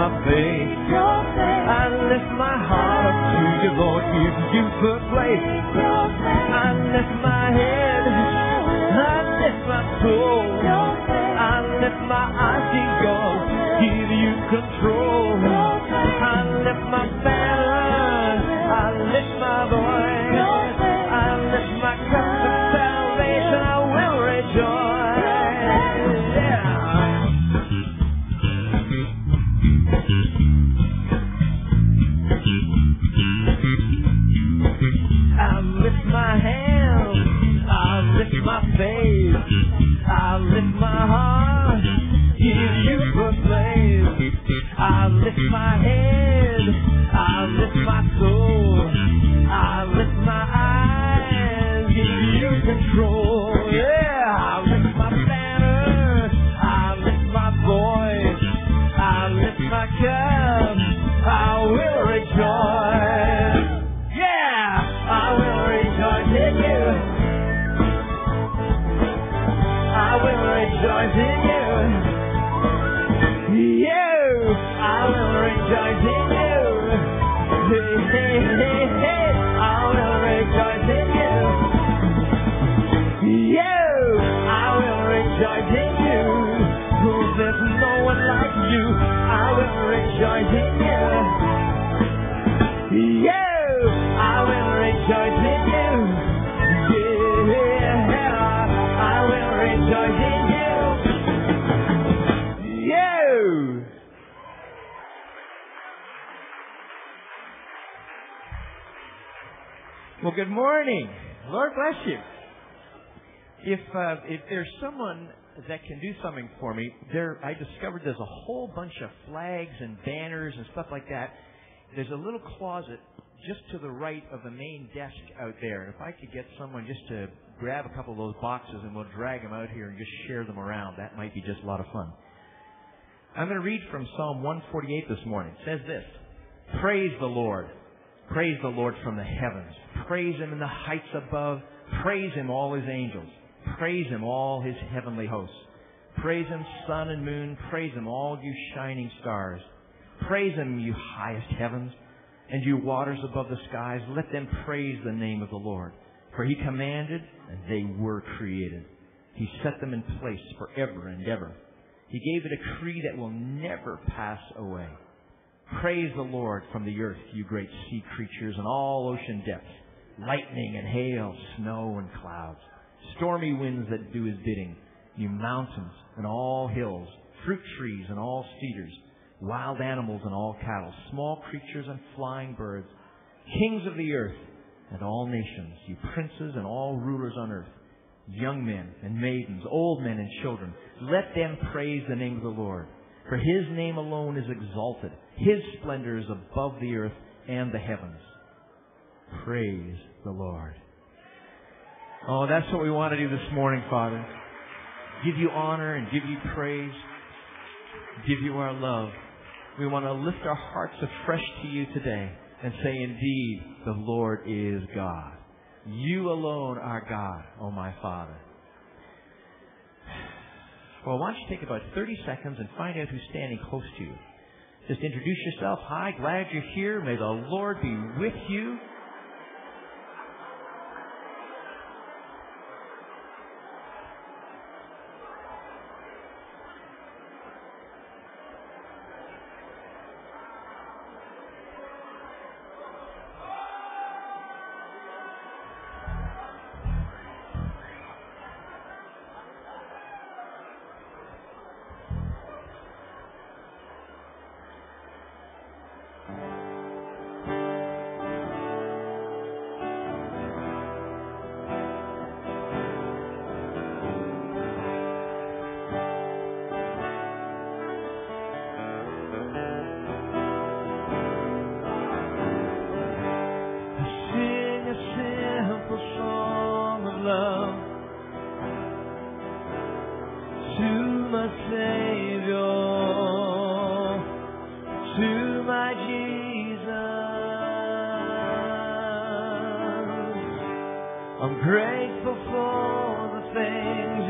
my faith. I lift my heart up to you, Lord, give you the praise. I lift my head, I lift my soul, I lift my eyes to God, give you control. I lift my banner, I lift my voice, I lift my cup of salvation, I will rejoice. Yeah. I lift my hands, I lift my faith, I lift my heart, give you the praise. I lift my head, I lift my soul, I lift my eyes, give you control. Yeah, I lift my banner, I lift my voice, I lift my cup, I will rejoice. I will rejoice in you. I will rejoice in you. You, I will rejoice in you. Hey, hey, hey, hey, I will rejoice in you. You, I will rejoice in you. Oh, there's no one like you. I will rejoice in you. You, I will rejoice in you. Yeah, I will rejoice in you. You. Well, good morning. Lord bless you. If there's someone that can do something for me, I discovered there's a whole bunch of flags and banners and stuff like that. There's a little closet just to the right of the main desk out there. And if I could get someone just to grab a couple of those boxes and we'll drag them out here and just share them around, that might be just a lot of fun. I'm going to read from Psalm 148 this morning. It says this: Praise the Lord. Praise the Lord from the heavens. Praise Him in the heights above. Praise Him, all His angels. Praise Him, all His heavenly hosts. Praise Him, sun and moon. Praise Him, all you shining stars. Praise Him, you highest heavens, and you waters above the skies. Let them praise the name of the Lord. For He commanded, and they were created. He set them in place forever and ever. He gave a decree that will never pass away. Praise the Lord from the earth, you great sea creatures, and all ocean depths, lightning and hail, snow and clouds, stormy winds that do His bidding, you mountains and all hills, fruit trees and all cedars, wild animals and all cattle, small creatures and flying birds, kings of the earth and all nations, you princes and all rulers on earth, young men and maidens, old men and children, let them praise the name of the Lord. For His name alone is exalted. His splendor is above the earth and the heavens. Praise the Lord. Oh, that's what we want to do this morning, Father. Give you honor and give you praise. Give you our love. We want to lift our hearts afresh to you today and say, indeed, the Lord is God. You alone are God, oh my Father. Well, why don't you take about 30 seconds and find out who's standing close to you. Just introduce yourself. Hi, glad you're here. May the Lord be with you.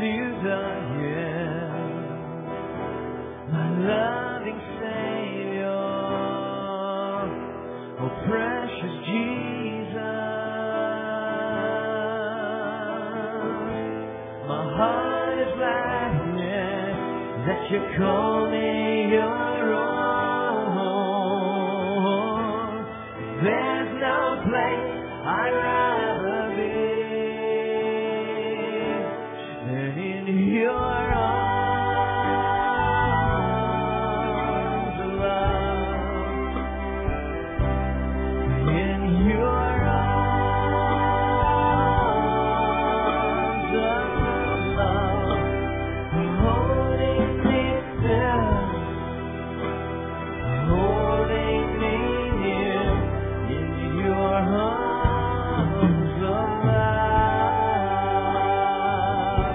Loving Savior, that you call me your own. There's no place I'd rather be than in your arms of love. In your arms of love, holding me still, holding me near, in your arms of love.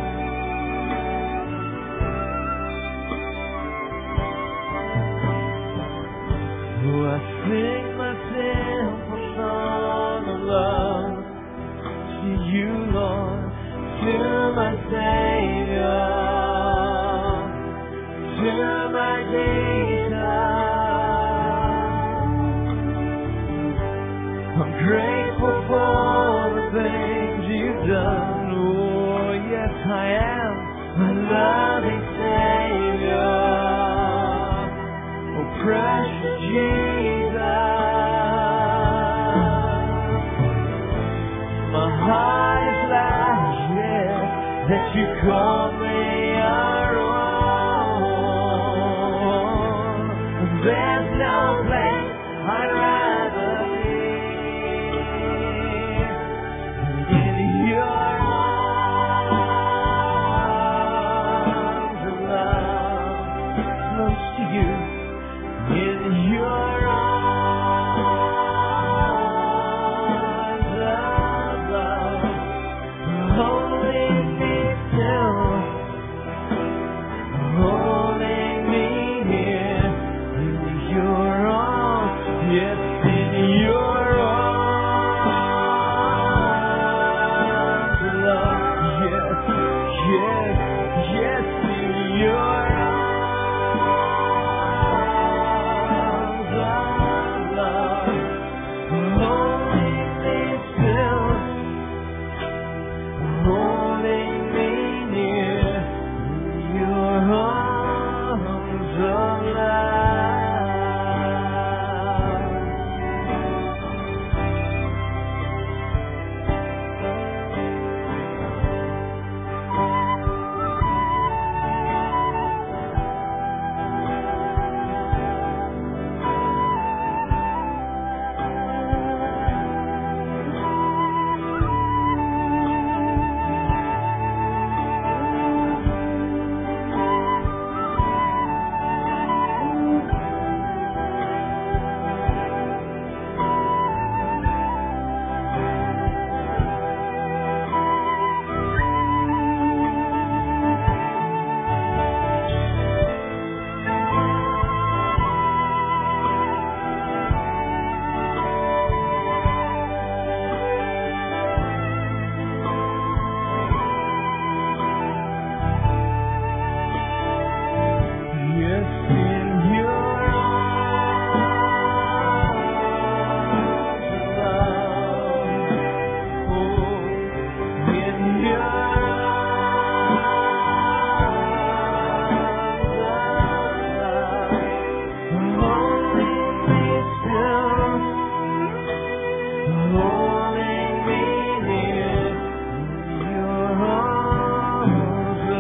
Oh, I sing my simple song of love to you, Lord, to my Savior, to my Jesus. I'm grateful for the things you've done. Oh, yes, I am, my loving Savior. Oh, precious Jesus. My heart is glad, yeah, that you call me your own. There's no place I'd rather be than in your arms of love, close to you, in your arms of love, holding me still, holding me near, in your arms, yes, in your arms of love, yes, yes, yes, in your arms of love, holding me still, holding me near, in your arms of love. Yes, in your arms of love, oh, in your arms of love, holding me still, holding me near, in your arms of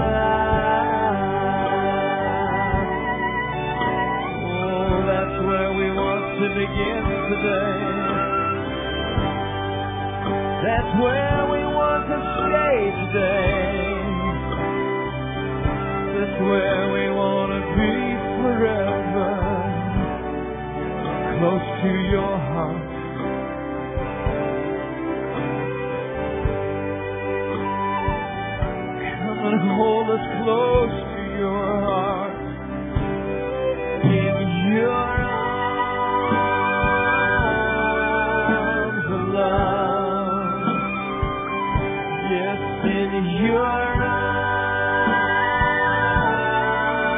love. Oh, that's where we want to begin today. That's where we want to stay today. That's where we want to be forever. Close to your heart. Come and hold us close to your heart. In your arms of love, yes, in your arms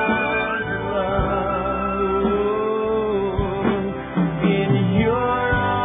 of love, in your arms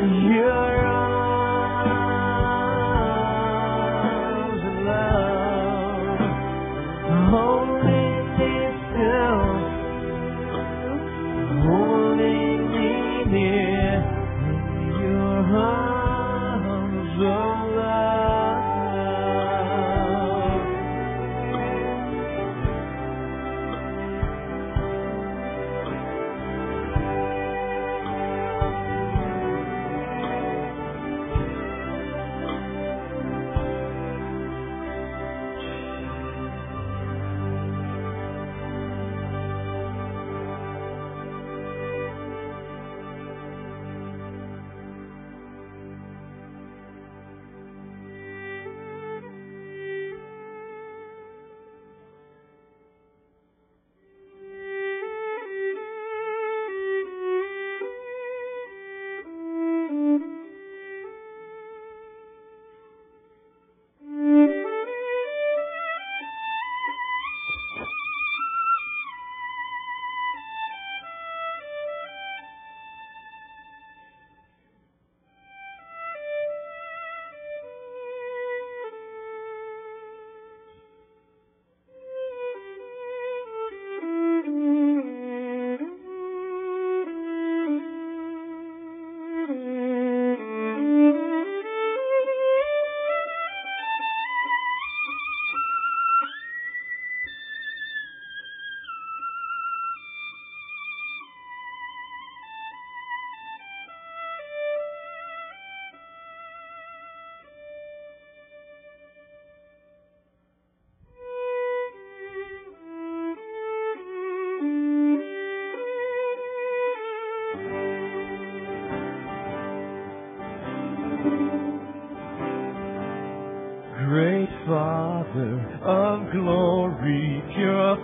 Great Father of glory, pure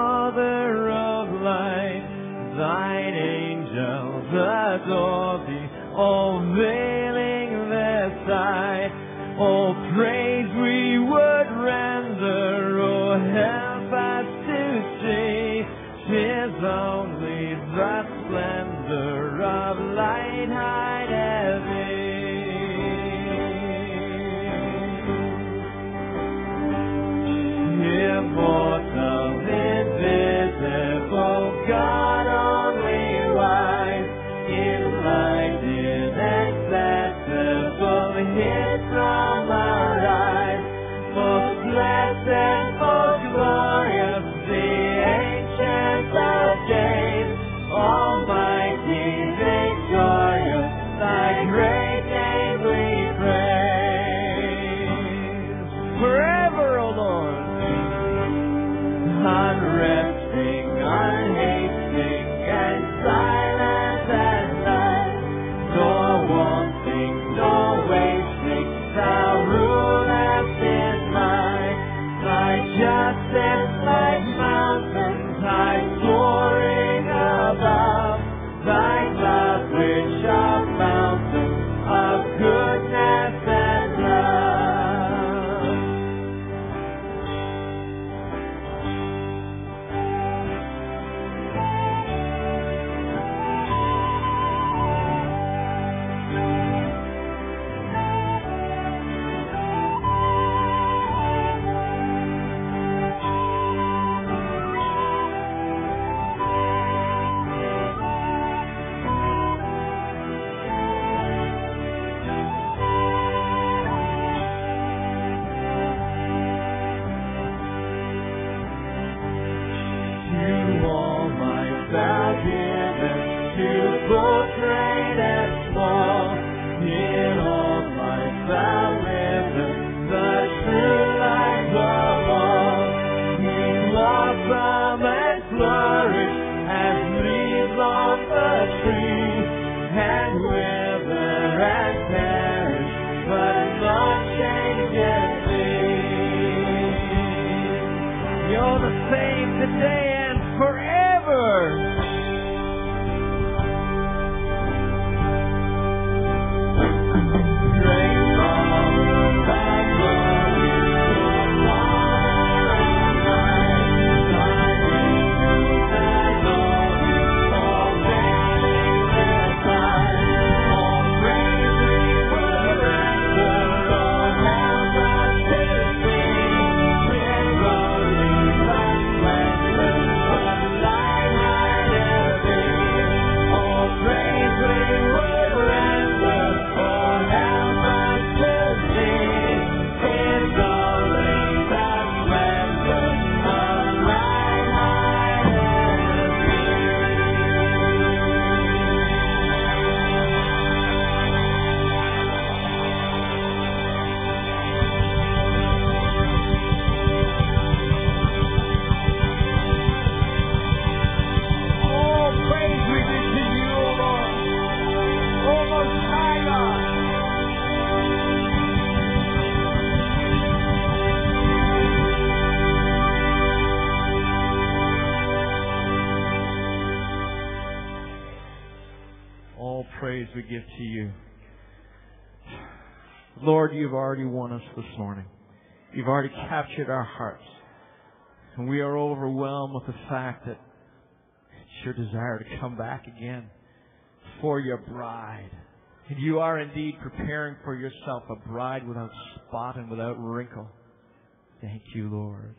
Father of light, thine angels adore thee, all veiling their sight. All praise we would render, oh, help us to see, 'tis only the splendor of light hide heaven. Immortal, invisible, God only wise, enlightened, inaccessible, hid from our eyes. Lord, you've already won us this morning. You've already captured our hearts. And we are overwhelmed with the fact that it's your desire to come back again for your bride. And you are indeed preparing for yourself a bride without spot and without wrinkle. Thank you, Lord.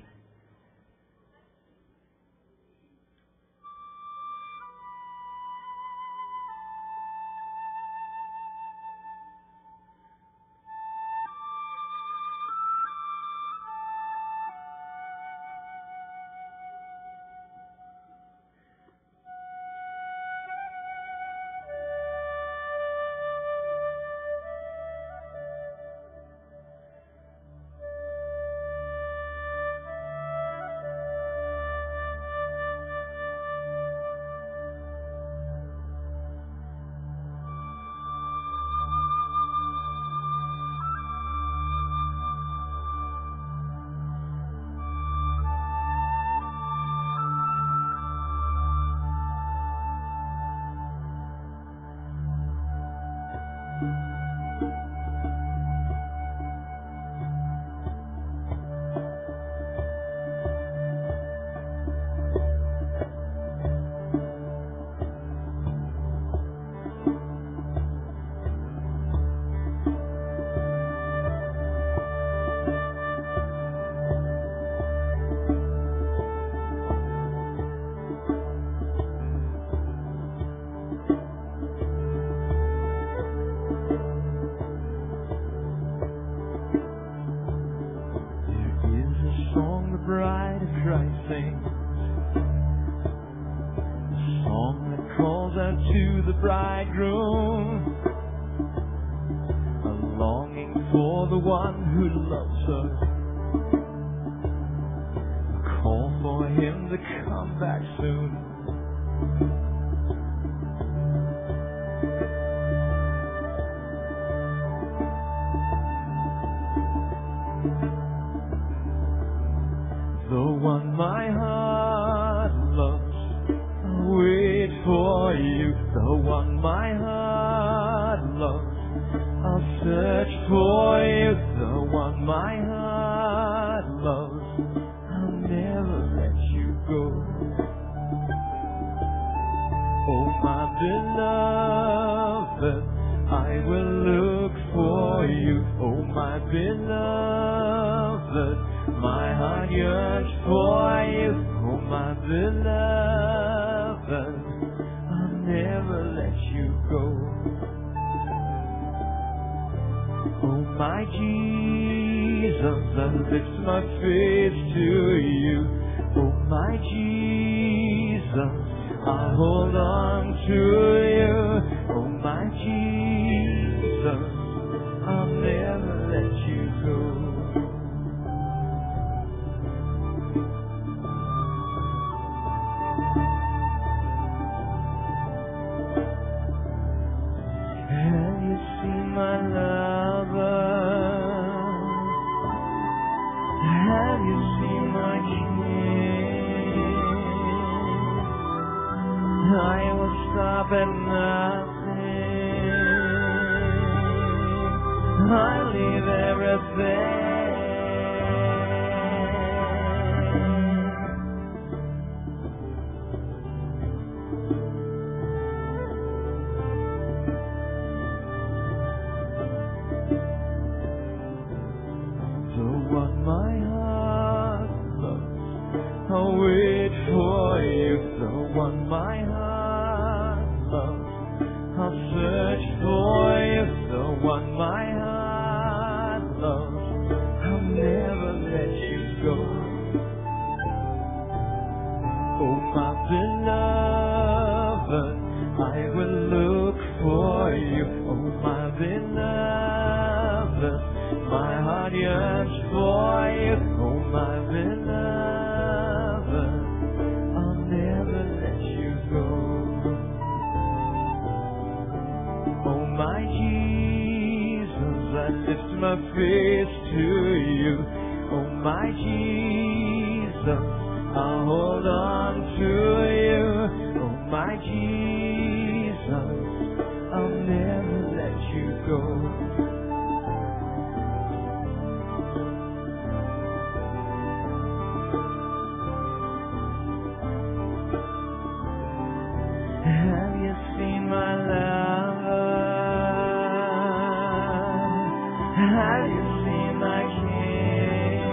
Have you seen my King?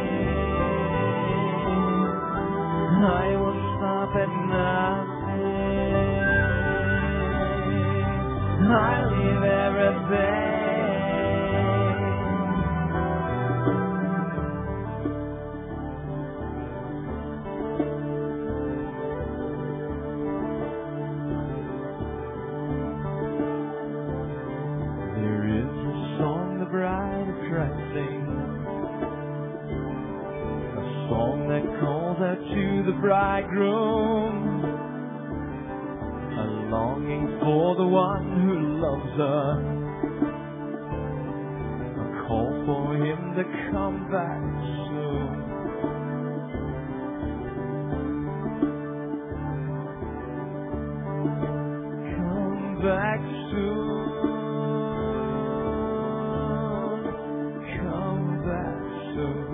I will stop at nothing. I leave everything. There is a song the bride of Christ sings, a song that calls out to the bridegroom, a longing for the one who loves her, a call for him to come back soon. Come back soon. Come back soon.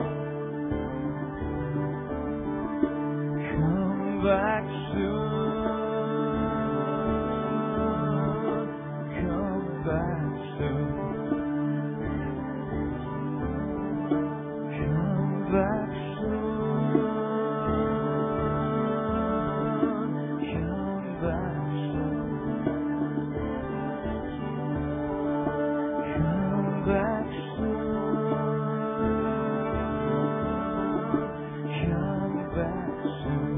Come back soon. Come back soon. Come back soon. Come back soon. Come back soon. Come back soon.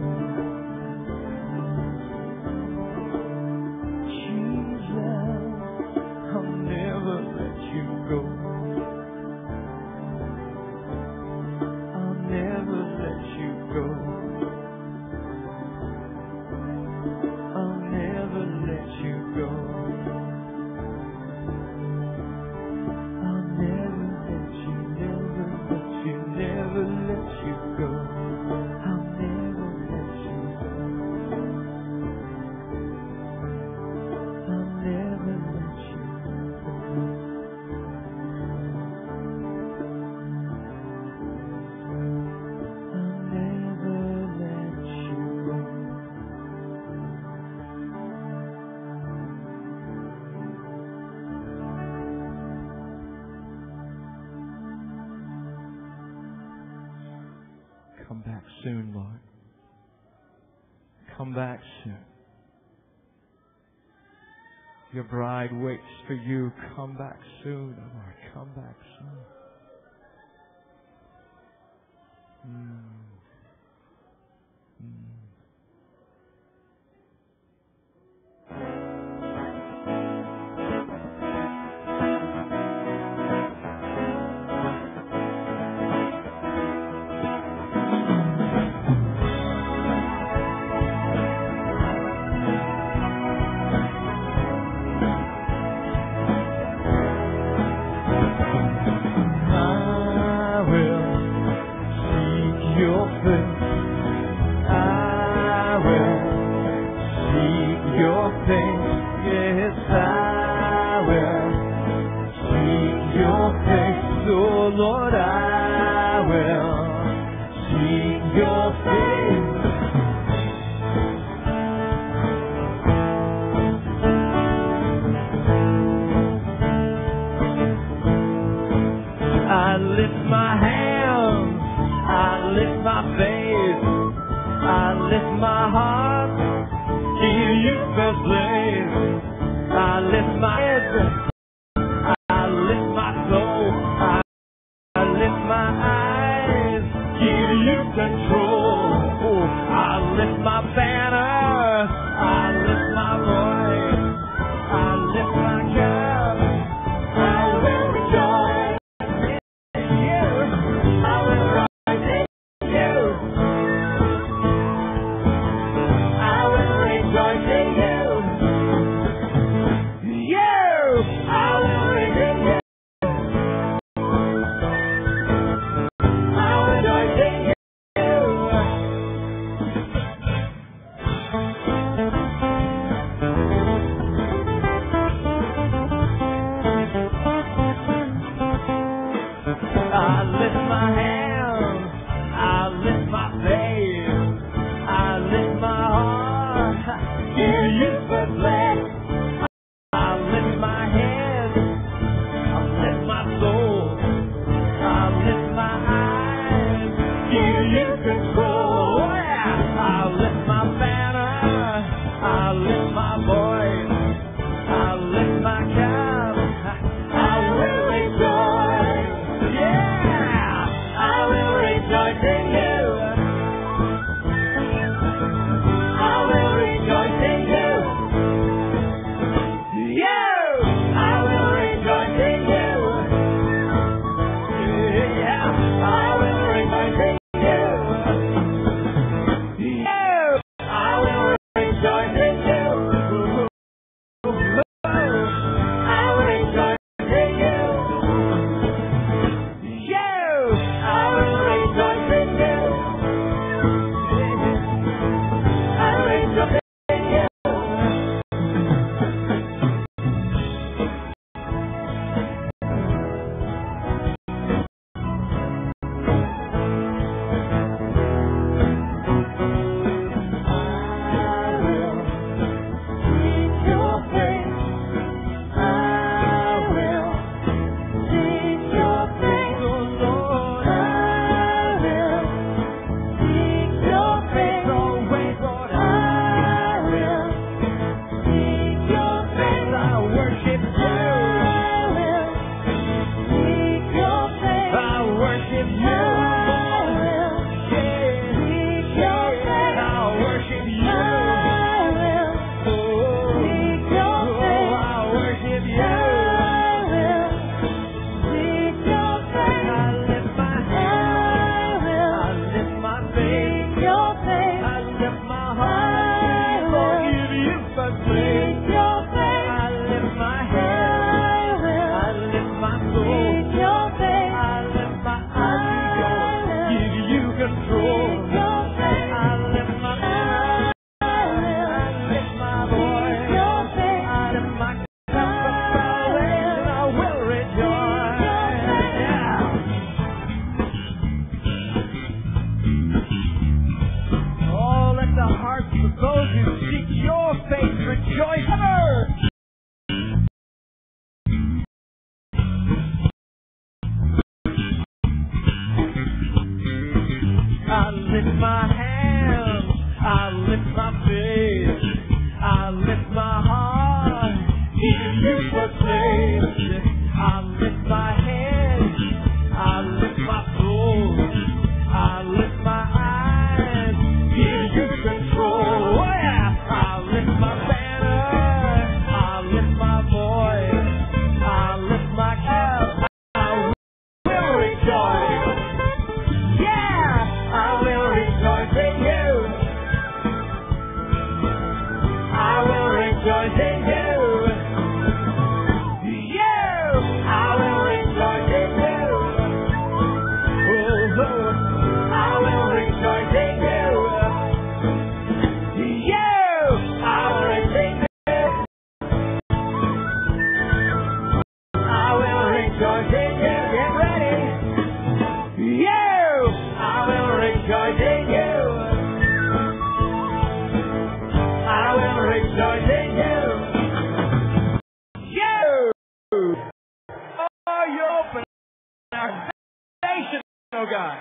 Jesus, I'll never let you go. I'll never let you go. I'll never let you go. I'll never let you, never let you, never let you go. I'll never let you go. I'll never let you go. I'll never let you go. Come back soon, Lord. Come back soon. Your bride waits for you. Come back soon, Lord. Come back soon. I will seek your face. I will seek your face. Yes, I will seek your face. Oh Lord, I will seek your face. I lift my hands, I lift my faith, I lift my heart, give you first place. I lift my head, I lift my soul, I lift my eyes, give you control. Oh, I lift my banner, I lift my voice, I lift my cup, I will rejoice. Yeah! I lift my hands, I lift my faith, I lift my heart, give you the place. I lift my head, I lift my soul, I lift my eyes, give you control. Oh yeah, I lift my banner, I lift my voice, I lift my cap, I will rejoice. Yeah, I will rejoice in you. I will rejoice in you. Oh God.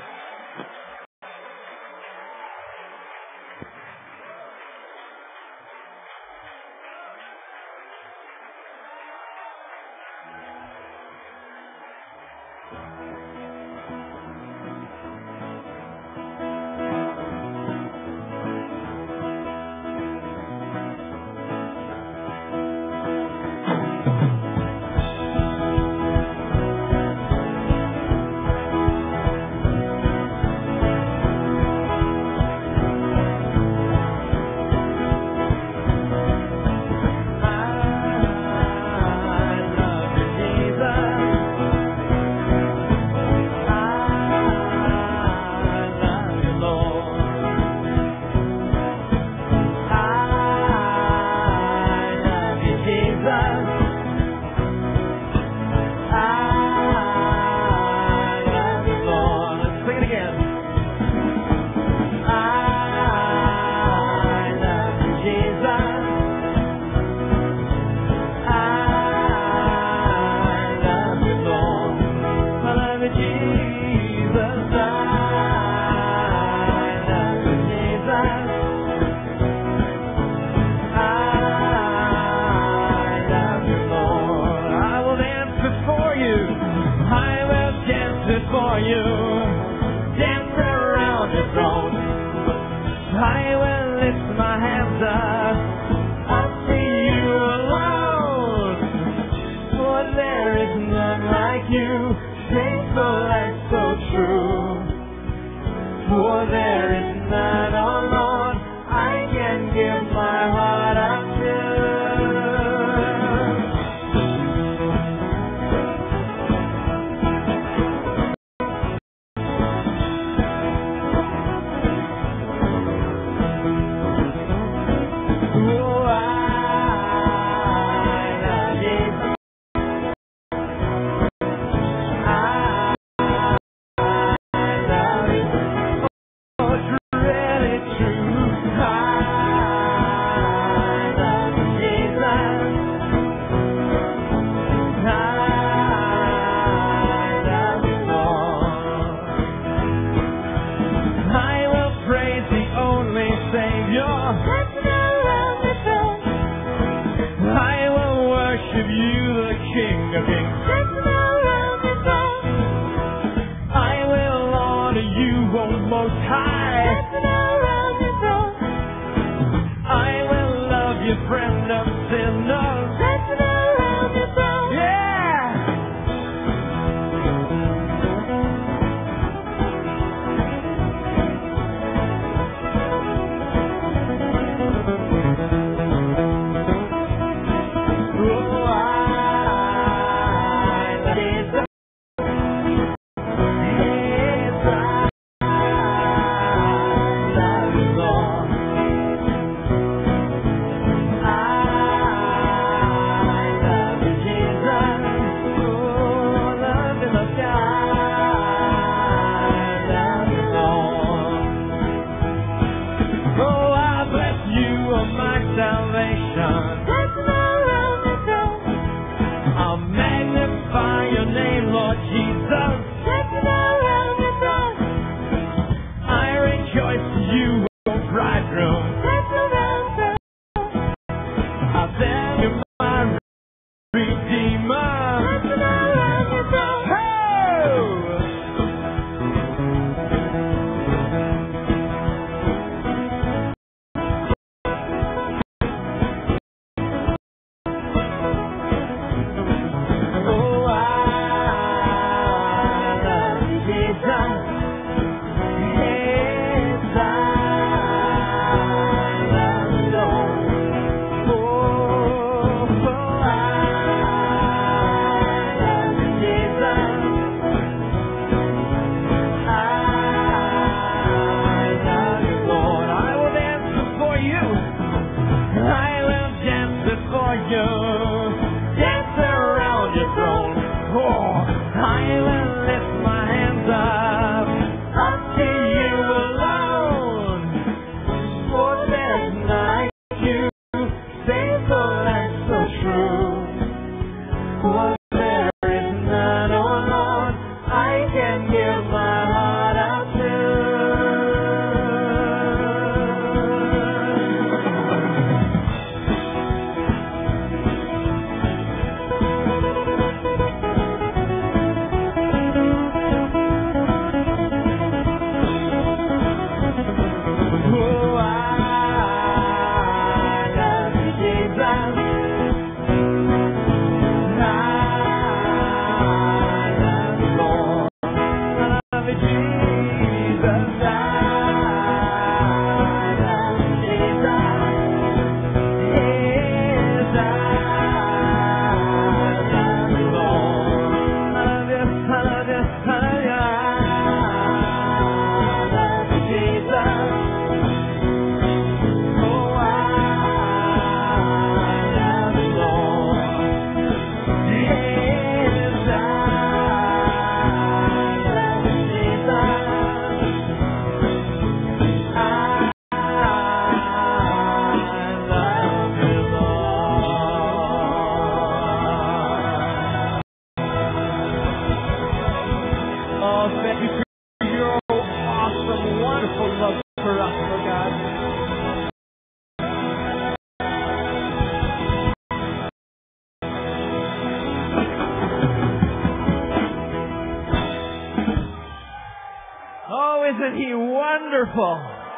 I will lift my hands up to you alone. For there's none like you, faithful and so true. For there is none, oh Lord, I can give my heart out to. Isn't He wonderful?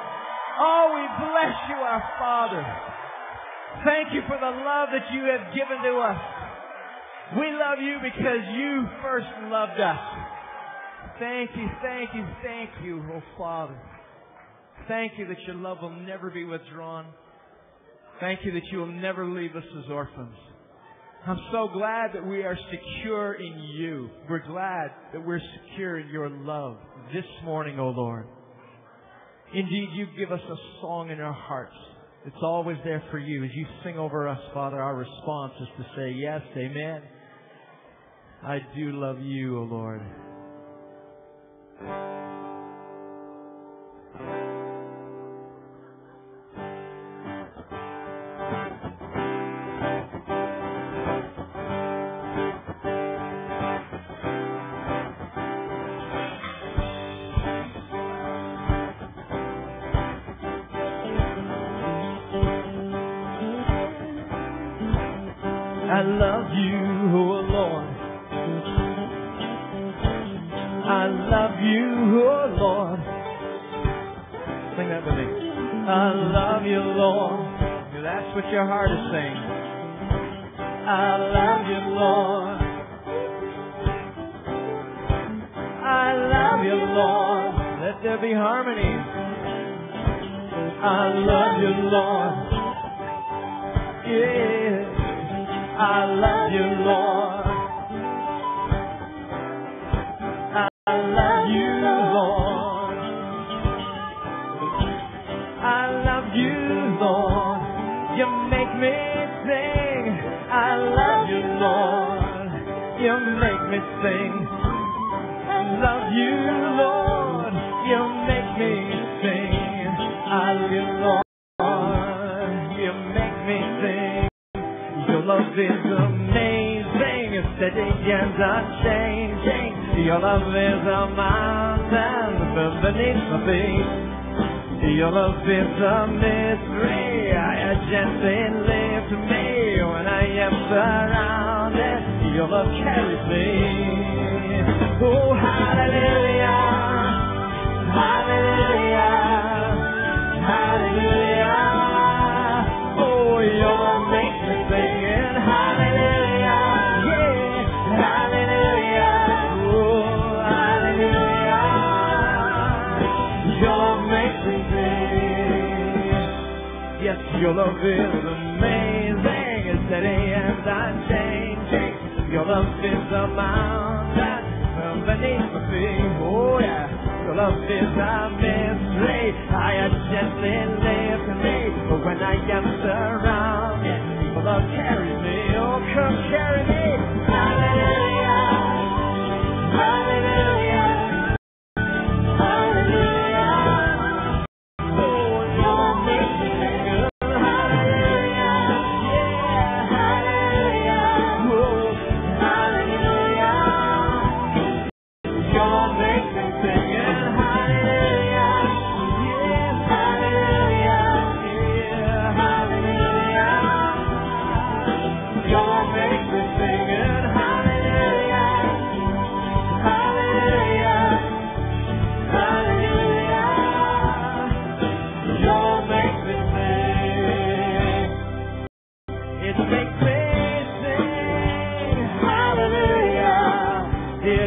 Oh, we bless you, our Father. Thank you for the love that you have given to us. We love you because you first loved us. Thank you, thank you, thank you, oh Father. Thank you that your love will never be withdrawn. Thank you that you will never leave us as orphans. I'm so glad that we are secure in you. We're glad that we're secure in your love this morning, O Lord. Indeed, you give us a song in our hearts. It's always there for you. As you sing over us, Father, our response is to say, yes, amen. I do love you, O Lord. I love you, oh Lord. I love you, oh Lord. Sing that with me. I love you, Lord. That's what your heart is saying. I love you, Lord. I love you, Lord. Let there be harmony. I love you, Lord. Yeah. I love you, Lord. I love you, Lord. I love you, Lord. You make me sing. I love you, Lord. You make me sing. I love you, Lord. You make me sing. I love you, Lord. You make me sing. Your love is amazing, it's steady and unchanging. Your love is a mountain beneath my feet. Your love is a mystery, I gently lift me when I am surrounded. Your love carries me. Oh, hallelujah, hallelujah, hallelujah. Oh, your love makes me sing. Hallelujah, yeah, hallelujah, oh, hallelujah. Your love makes me sing. Yes, your love is amazing, it's steady and unchanging. Your love is a mountain beneath my feet. Oh yeah, your love is a mystery. I gently lift me when I am surrounded. Your love carries me, oh come carry me. Hallelujah.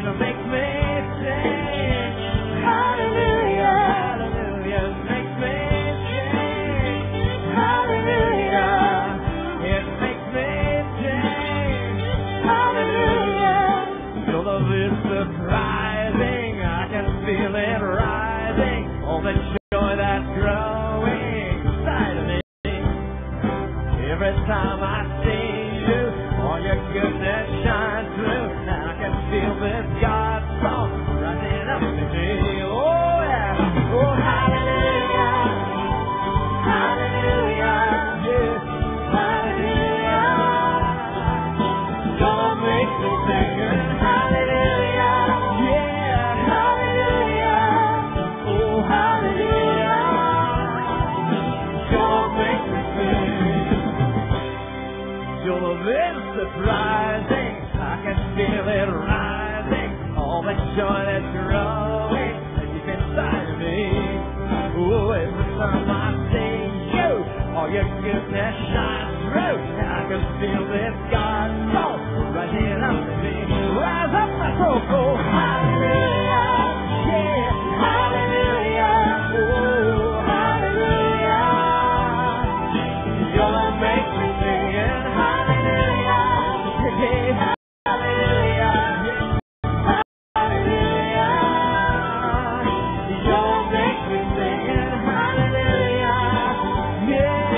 It makes me sing. Hallelujah. Hallelujah. It makes me sing. Hallelujah. It makes me sing. Hallelujah. Your love is surprising. I can feel it rising. All the joy that's growing inside of me. Every time I see you, all your goodness shines through. And I can feel this God song rising up in me. Oh yeah. Oh hallelujah. Hallelujah. Yes. Hallelujah. God makes me sing. Hallelujah. Yeah. Hallelujah. Oh hallelujah. God makes me sing. Your love is surprising. I can feel it rising. All the joy that's growing deep inside of me. Oh, every time I see you, all your goodness shines through. And I can feel this God soul rising up in me. Rise up my soul. Oh, hallelujah. Yeah, hallelujah. Oh, hallelujah. Your love makes me sing. Hallelujah. Yeah, hallelujah. Hallelujah. Your love makes me sing. Hallelujah. Yeah.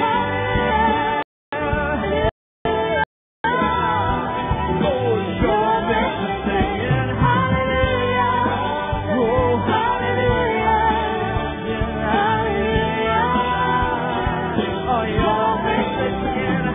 Oh, your love makes me sing. Hallelujah. Oh, hallelujah. Yeah, hallelujah. Oh, your love makes me sing.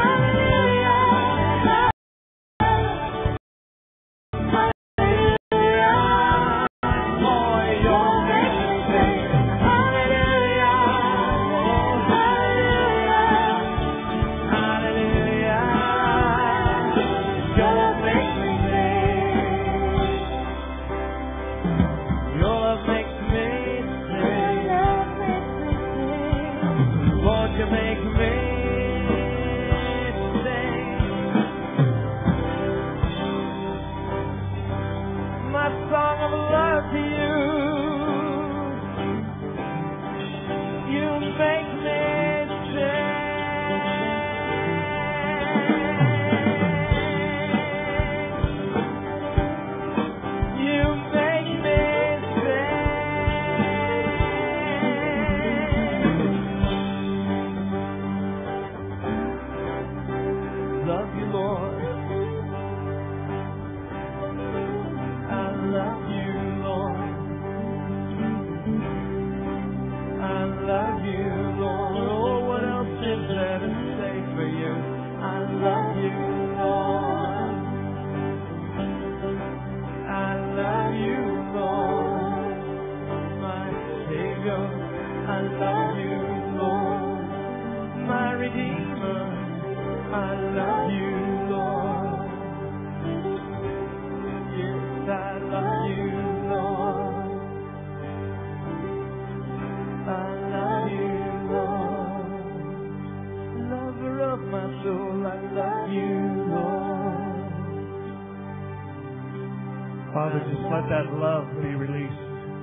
Father, just let that love be released.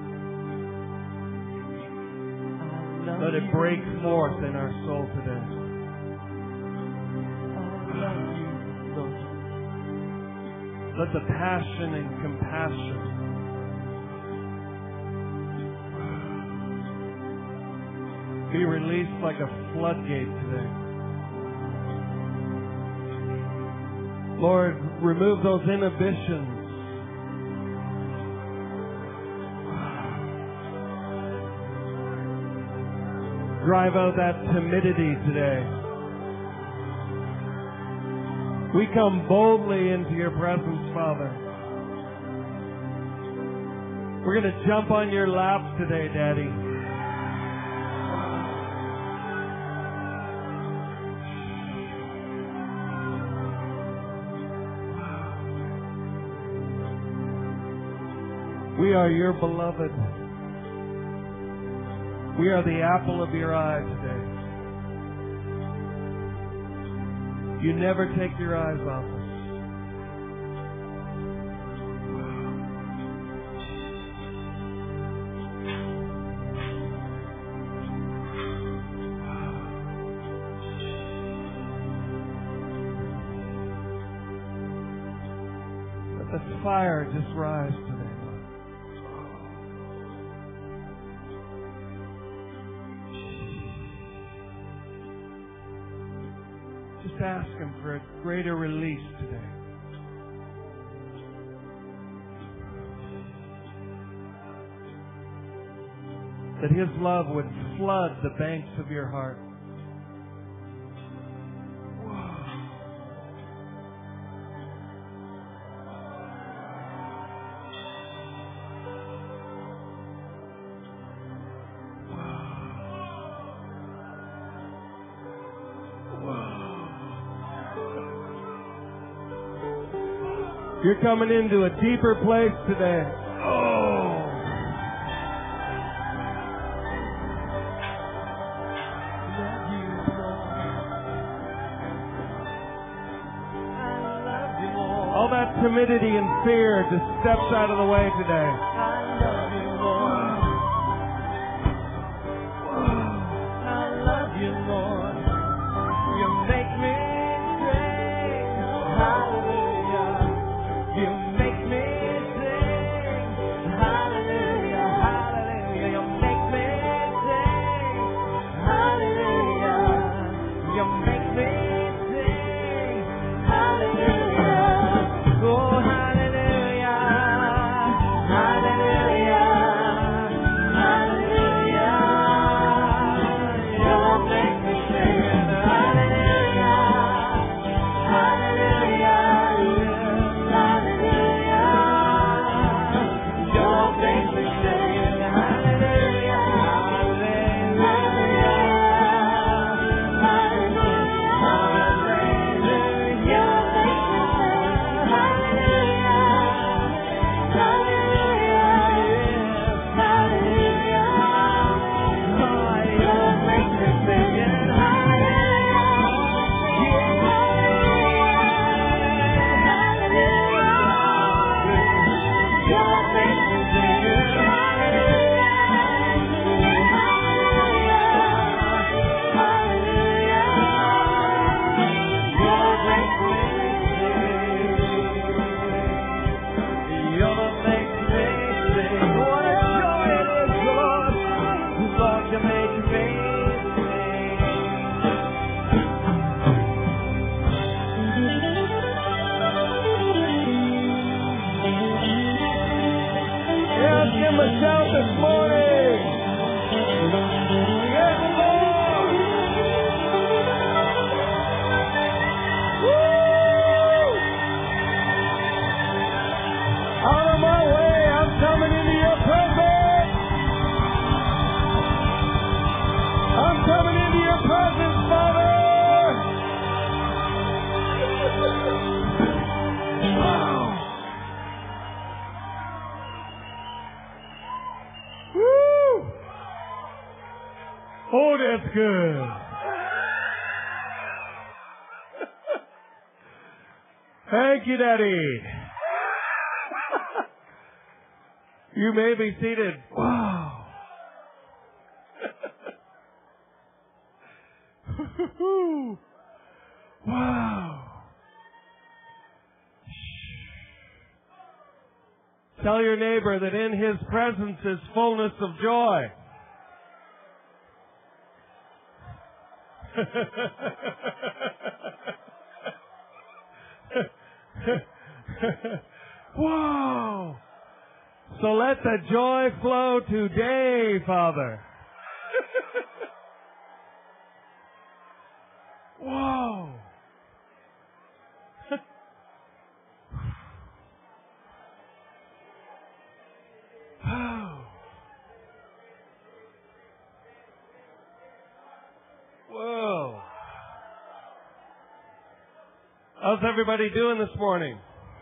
Let it break forth in our soul today. Let the passion and compassion be released like a floodgate today. Lord, remove those inhibitions. Drive out that timidity today. We come boldly into your presence, Father. We're going to jump on your lap today, Daddy. We are your beloved. We are the apple of your eye today. You never take your eyes off us. fire just rise today. Just ask Him for a greater release today. That His love would flood the banks of your heart. You're coming into a deeper place today. Oh. All that timidity and fear just steps out of the way today. I love you, Lord. You make me sing. Hallelujah. You make me sing. Hallelujah. Hallelujah. You make me sing. Hallelujah. You make me sing. Hallelujah. Oh, hallelujah. Hallelujah. Hallelujah. You make me sing. Hallelujah. Hallelujah. Oh, that's good. Thank you, Daddy. You may be seated. Wow. Wow. Tell your neighbor that in His presence is fullness of joy. Wow. So let the joy flow today, Father. Whoa. Wow. Whoa. How's everybody doing this morning?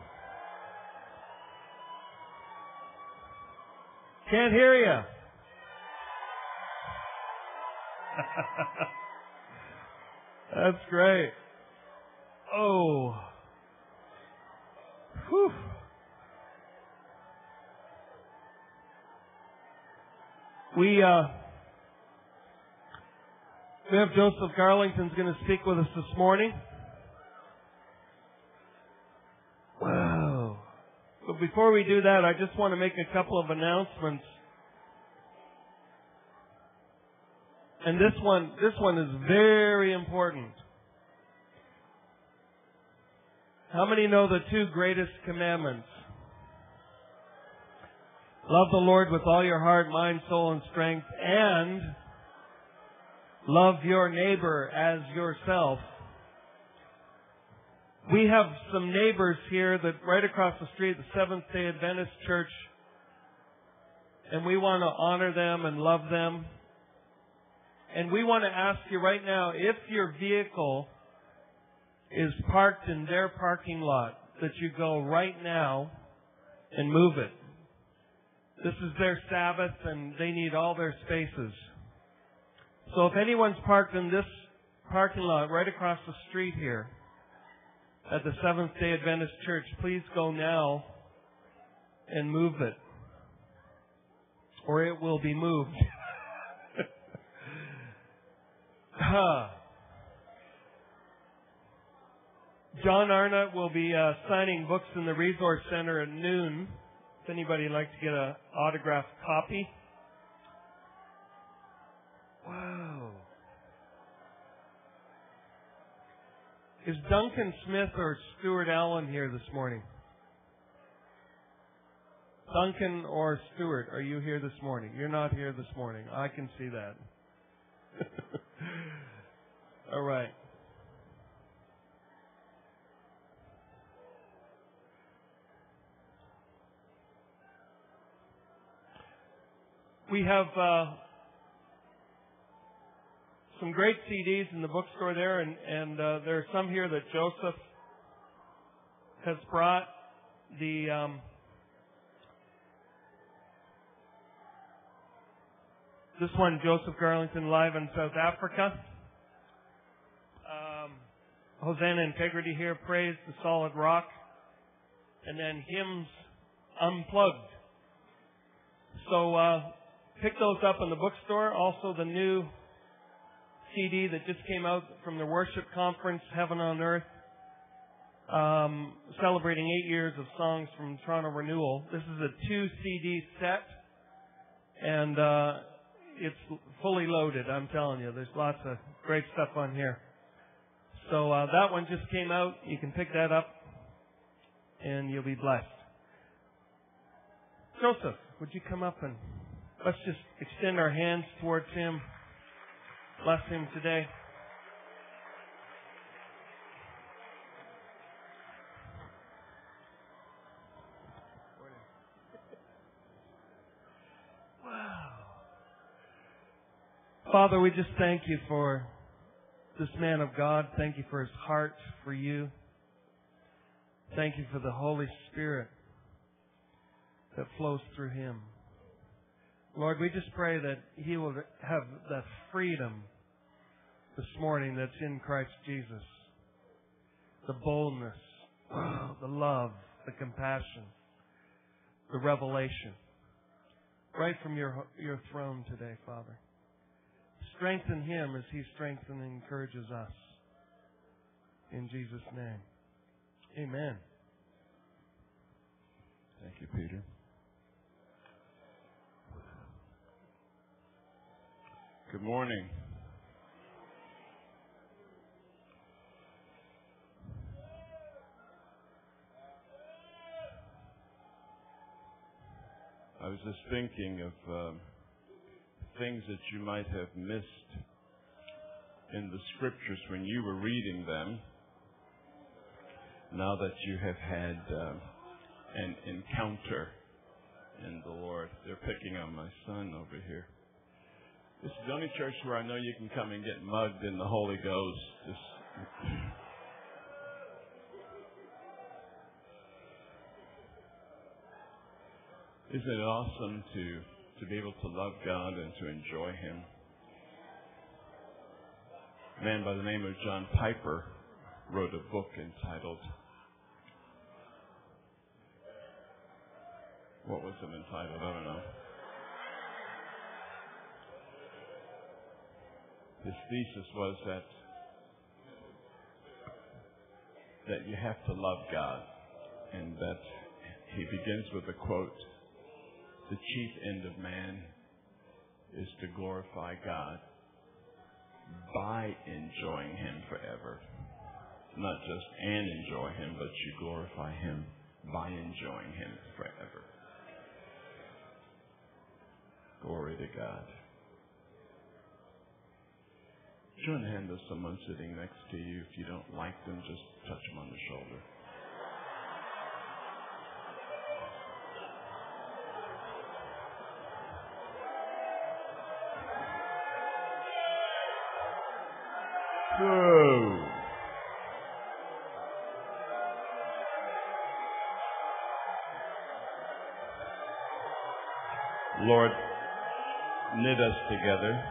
Can't hear you. That's great. Oh. Whew. We have Joseph Garlington's going to speak with us this morning. Wow. before we do that, I just want to make a couple of announcements. And this one is very important. How many know the two greatest commandments? Love the Lord with all your heart, mind, soul, and strength, and love your neighbor as yourself. We have some neighbors here that right across the street, the Seventh-day Adventist Church, and we want to honor them and love them. And we want to ask you right now, if your vehicle is parked in their parking lot, that you go right now and move it. This is their Sabbath and they need all their spaces. So if anyone's parked in this parking lot right across the street here at the Seventh-day Adventist Church, please go now and move it. Or it will be moved. John Arnott will be signing books in the Resource Center at noon. If anybody would like to get an autographed copy. Wow. Is Duncan Smith or Stuart Allen here this morning? Duncan or Stuart, are you here this morning? You're not here this morning. I can see that. All right. We have some great CDs in the bookstore there, and there are some here that Joseph has brought. This one, Joseph Garlington, live in South Africa. Hosanna Integrity here, Praise the Solid Rock. And then Hymns Unplugged. So pick those up in the bookstore. Also the new CD that just came out from the worship conference, Heaven on Earth, celebrating 8 years of songs from Toronto Renewal. This is a 2 CD set, and it's fully loaded, I'm telling you. There's lots of great stuff on here. So that one just came out. You can pick that up, and you'll be blessed. Joseph, would you come up and let's just extend our hands towards him. Bless him today. Wow. Father, we just thank you for this man of God. Thank you for his heart for you. Thank you for the Holy Spirit that flows through him. Lord, we just pray that he will have the freedom this morning that's in Christ Jesus. The boldness, the love, the compassion, the revelation. Right from your throne today, Father. Strengthen him as he strengthens and encourages us. In Jesus' name. Amen. Thank you, Peter. Good morning. I was just thinking of things that you might have missed in the scriptures when you were reading them. Now that you have had an encounter in the Lord. They're picking on my son over here. This is the only church where I know you can come and get mugged in the Holy Ghost. Isn't it awesome to be able to love God and to enjoy Him? A man by the name of John Piper wrote a book entitled, what was it entitled? I don't know. His thesis was that you have to love God, and that he begins with a quote, "The chief end of man is to glorify God by enjoying Him forever." Not just and enjoy Him, but you glorify Him by enjoying Him forever. Glory to God. Join the hand of someone sitting next to you. If you don't like them, just touch them on the shoulder. Whoa. Lord, knit us together.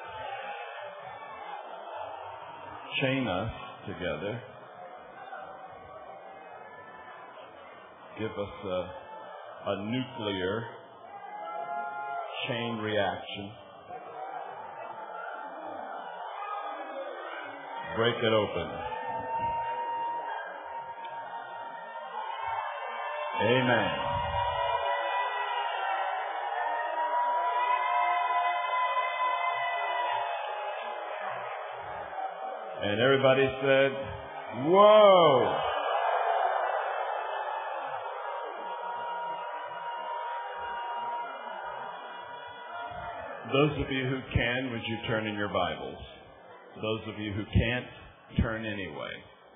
Chain us together. Give us a nuclear chain reaction. Break it open. Amen. And everybody said, "Whoa!" Those of you who can, would you turn in your Bibles? Those of you who can't, turn anyway.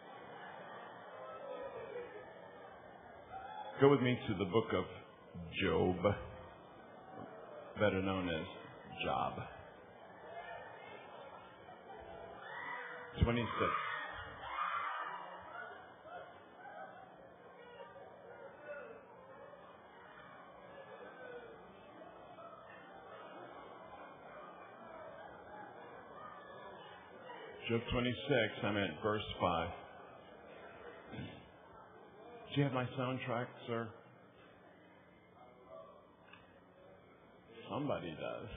Go with me to the book of Job, better known as Job. 26. Job 26, I'm at verse 5. Do you have my soundtrack, sir? Somebody does.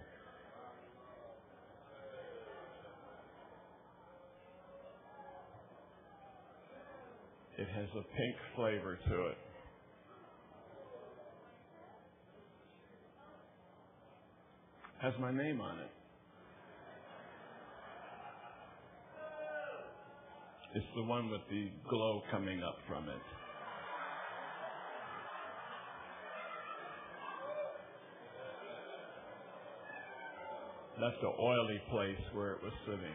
It has a pink flavor to it. Has my name on it. It's the one with the glow coming up from it. That's the oily place where it was sitting.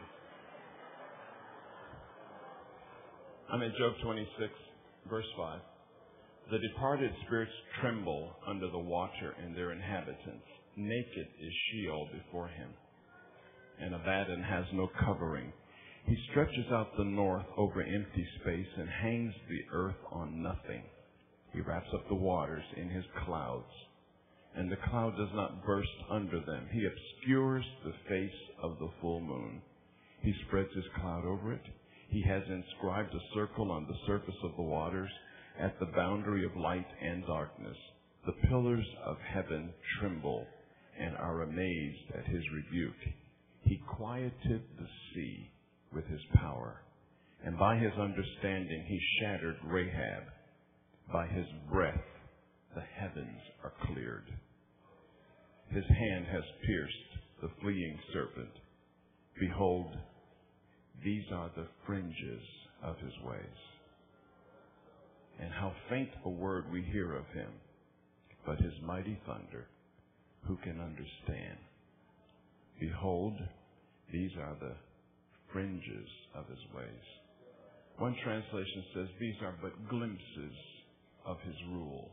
I'm at Job 26, verse 5. The departed spirits tremble under the water and their inhabitants. Naked is Sheol before him, and Abaddon has no covering. He stretches out the north over empty space and hangs the earth on nothing. He wraps up the waters in his clouds, and the cloud does not burst under them. He obscures the face of the full moon. He spreads his cloud over it. He has inscribed a circle on the surface of the waters at the boundary of light and darkness. The pillars of heaven tremble and are amazed at his rebuke. He quieted the sea with his power, and by his understanding he shattered Rahab. By his breath the heavens are cleared. His hand has pierced the fleeing serpent. Behold, these are the fringes of his ways. And how faint a word we hear of him, but his mighty thunder, who can understand? Behold, these are the fringes of his ways. One translation says, these are but glimpses of his rule.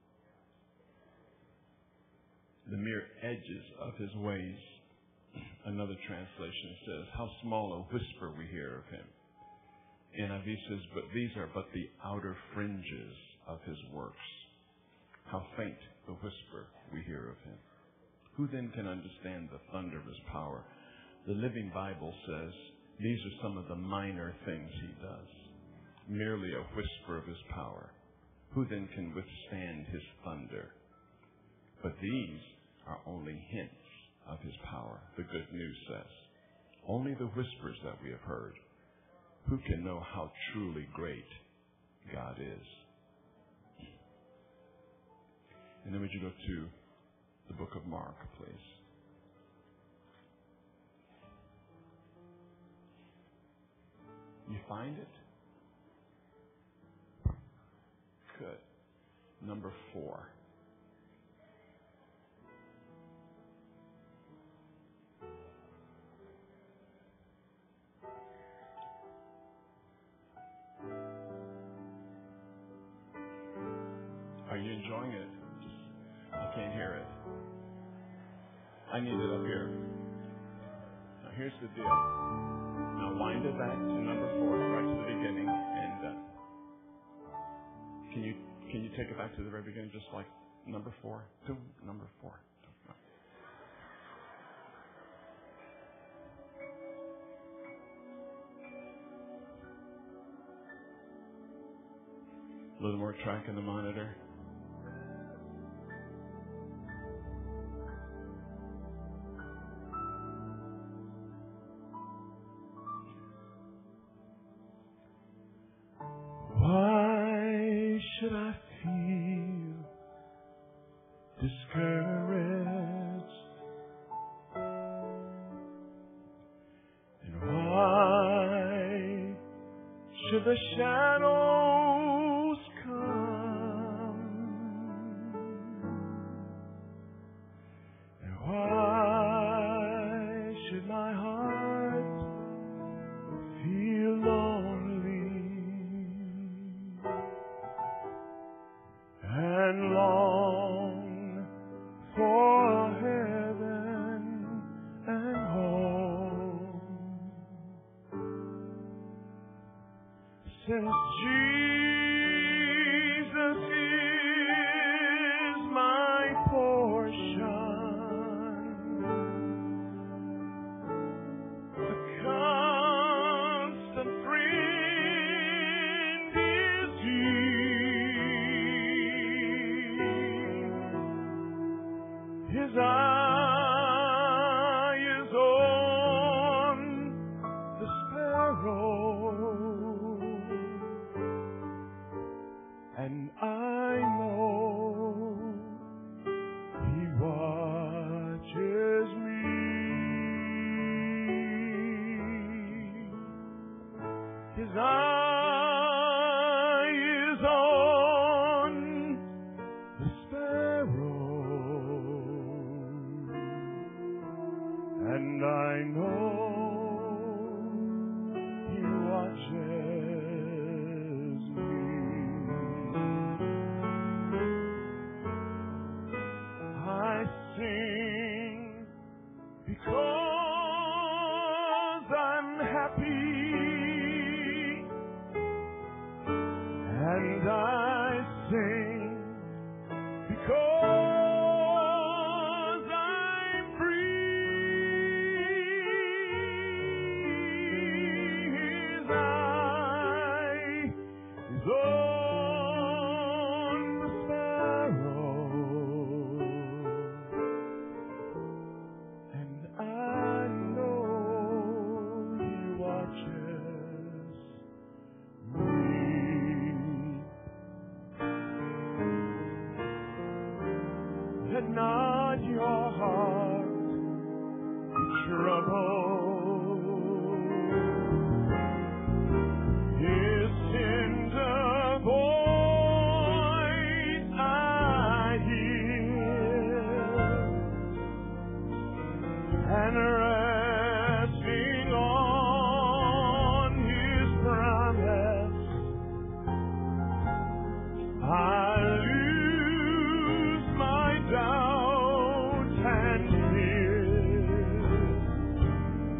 The mere edges of his ways. Another translation says, how small a whisper we hear of him. NIV says, but these are but the outer fringes of his works. How faint the whisper we hear of him. Who then can understand the thunder of his power? The Living Bible says, these are some of the minor things he does. Merely a whisper of his power. Who then can withstand his thunder? But these are only hints of his power, the good news says. Only the whispers that we have heard. Who can know how truly great God is? And then would you go to the book of Mark, please? You find it? Good. Number 4. Are you enjoying it? I can't hear it. I need it up here. Now here's the deal. Now wind it back to number 4, right to the beginning, and can you take it back to the very beginning, just like number 4? To number 4. A little more track in the monitor. Why should I feel discouraged? And why should the shadows come? And why should my heart feel lonely and long for heaven and home? Since Jesus is my portion, a constant friend is He. His eye is on the sparrow, and I know He watches me. His eye is on the sparrow, and I know He watches me. I sing because I'm happy, and I sing because I'm free. His eye is on the sparrow, and I know He watches me. Let not your heart be troubled. His tender voice I hear, and resting on His promise, I lose my doubt and fear.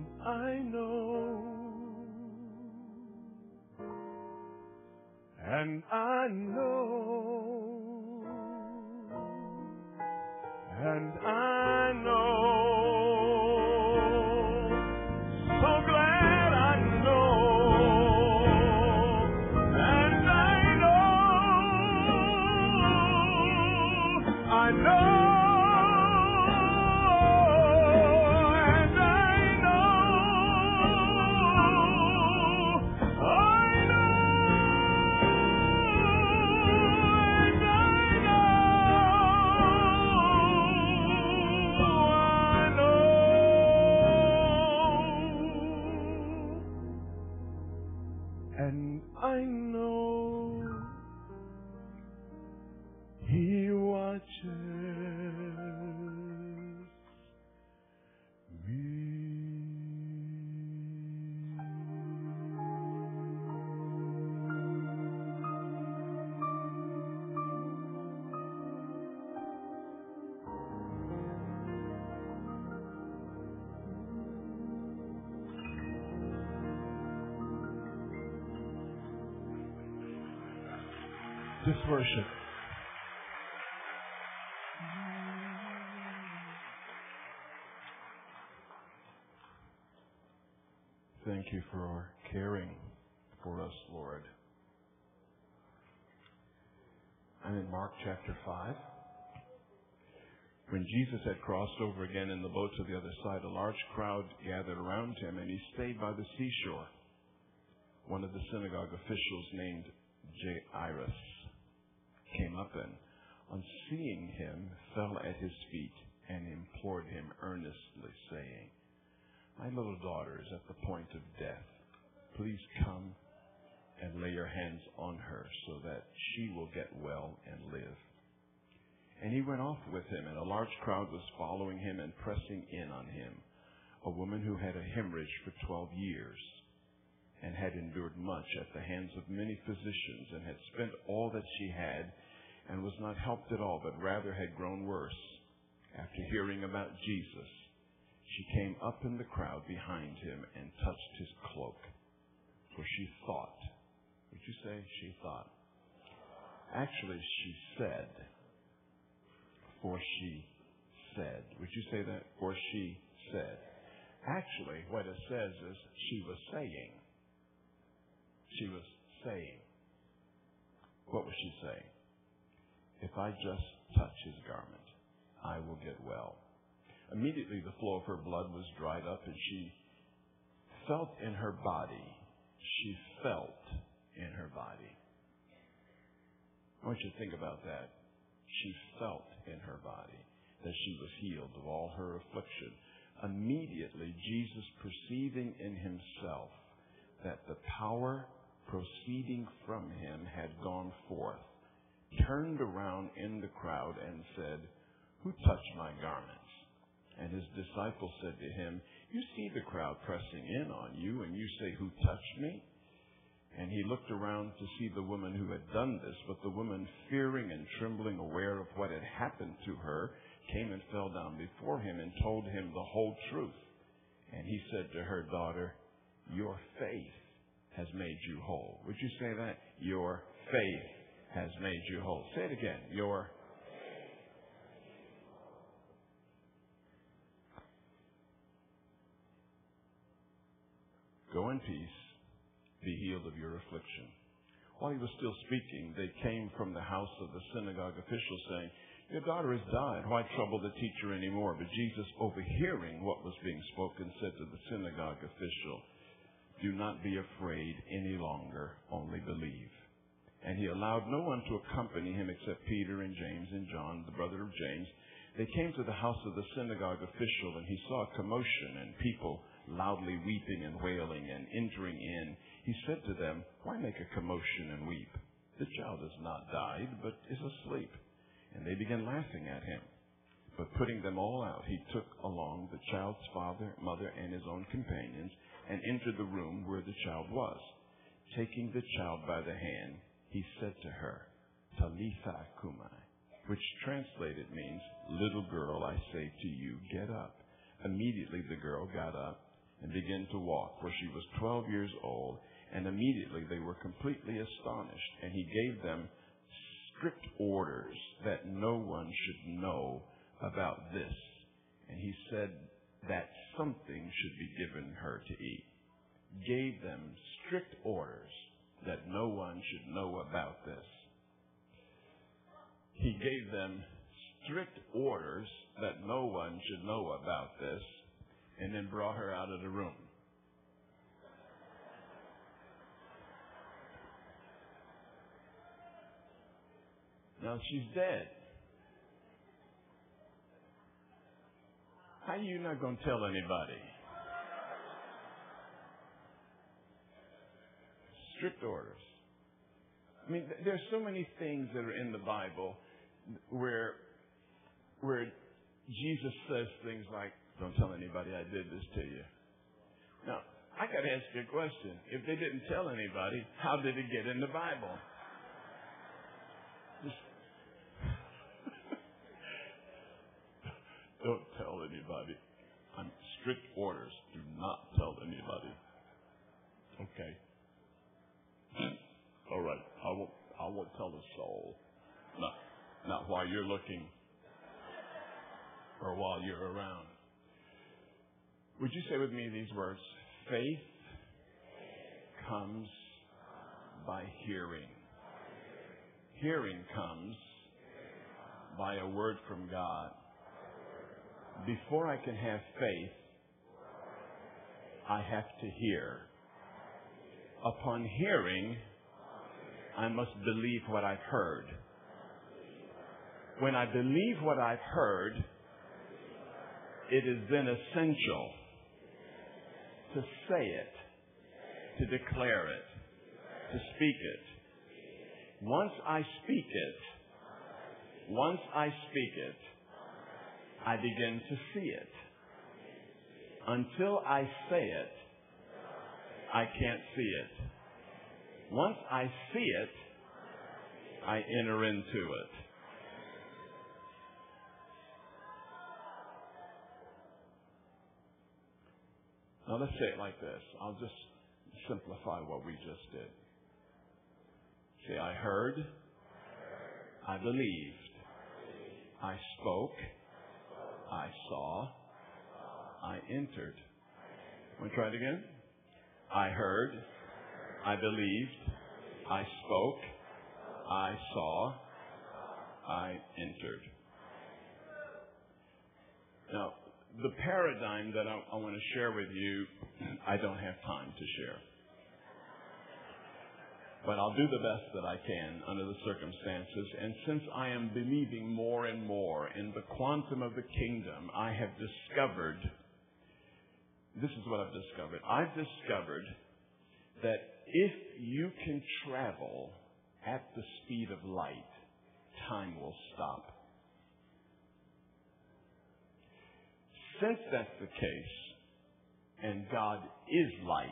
And I know, and I know, and I know, so glad I know, and I know. And I know He watches me. Just worship. Thank you for caring for us, Lord. I'm in Mark chapter 5. When Jesus had crossed over again in the boat to the other side, a large crowd gathered around him, and he stayed by the seashore. One of the synagogue officials named Jairus came up and, on seeing him, fell at his feet and implored him earnestly, saying, "My little daughter is at the point of death. Please come and lay your hands on her so that she will get well and live." And he went off with him, and a large crowd was following him and pressing in on him. A woman who had a hemorrhage for 12 years and had endured much at the hands of many physicians and had spent all that she had and was not helped at all, but rather had grown worse. After hearing about Jesus, she came up in the crowd behind him and touched his cloak. For she thought, would you say she thought? Actually, she said, for she said. Would you say that? For she said. Actually, what it says is she was saying. She was saying. What was she saying? If I just touch his garment, I will get well. Immediately the flow of her blood was dried up, and she felt in her body. She felt in her body. I want you to think about that. She felt in her body that she was healed of all her affliction. Immediately, Jesus, perceiving in himself that the power proceeding from him had gone forth, turned around in the crowd and said, "Who touched my garments?" And his disciples said to him, "You see the crowd pressing in on you, and you say, 'Who touched me?'" And he looked around to see the woman who had done this, but the woman, fearing and trembling, aware of what had happened to her, came and fell down before him and told him the whole truth. And he said to her, "Daughter, your faith has made you whole." Would you say that? Your faith has made you whole. Say it again. Your go in peace. Be healed of your affliction. While he was still speaking, they came from the house of the synagogue official, saying, "Your daughter has died. Why trouble the teacher anymore?" But Jesus, overhearing what was being spoken, said to the synagogue official, "Do not be afraid any longer, only believe." And he allowed no one to accompany him except Peter and James and John, the brother of James. They came to the house of the synagogue official, and he saw a commotion and people loudly weeping and wailing, and entering in, he said to them, "Why make a commotion and weep? The child has not died, but is asleep." And they began laughing at him. But putting them all out, he took along the child's father, mother, and his own companions, and entered the room where the child was. Taking the child by the hand, he said to her, "Talitha cumi," which translated means, "Little girl, I say to you, get up." Immediately the girl got up and began to walk, for she was 12 years old. And immediately they were completely astonished, and he gave them strict orders that no one should know about this. And he said that something should be given her to eat. Gave them strict orders that no one should know about this. He gave them strict orders that no one should know about this, and then brought her out of the room. Now she's dead. How are you not going to tell anybody? Strict orders. I mean, there's so many things that are in the Bible where Jesus says things like, don't tell anybody I did this to you. Now, I got to ask you a question. If they didn't tell anybody, how did it get in the Bible? Don't tell anybody. I'm strict orders. Do not tell anybody. Okay. All right. I won't tell a soul. Not while you're looking or while you're around. Would you say with me these words? Faith comes by hearing. Hearing comes by a word from God. Before I can have faith, I have to hear. Upon hearing, I must believe what I've heard. When I believe what I've heard, it is then essential to say it, to declare it, to speak it. Once I speak it, I begin to see it. Until I say it, I can't see it. Once I see it, I enter into it. Now let's say it like this. I'll just simplify what we just did. Say, I heard, I believed, I spoke, I saw, I entered. Want to try it again? I heard, I believed, I spoke, I saw, I entered. Now, the paradigm that I want to share with you, I don't have time to share. But I'll do the best that I can under the circumstances. And since I am believing more and more in the quantum of the kingdom, I have discovered, this is what I've discovered. I've discovered that if you can travel at the speed of light, time will stop. Since that's the case, and God is light,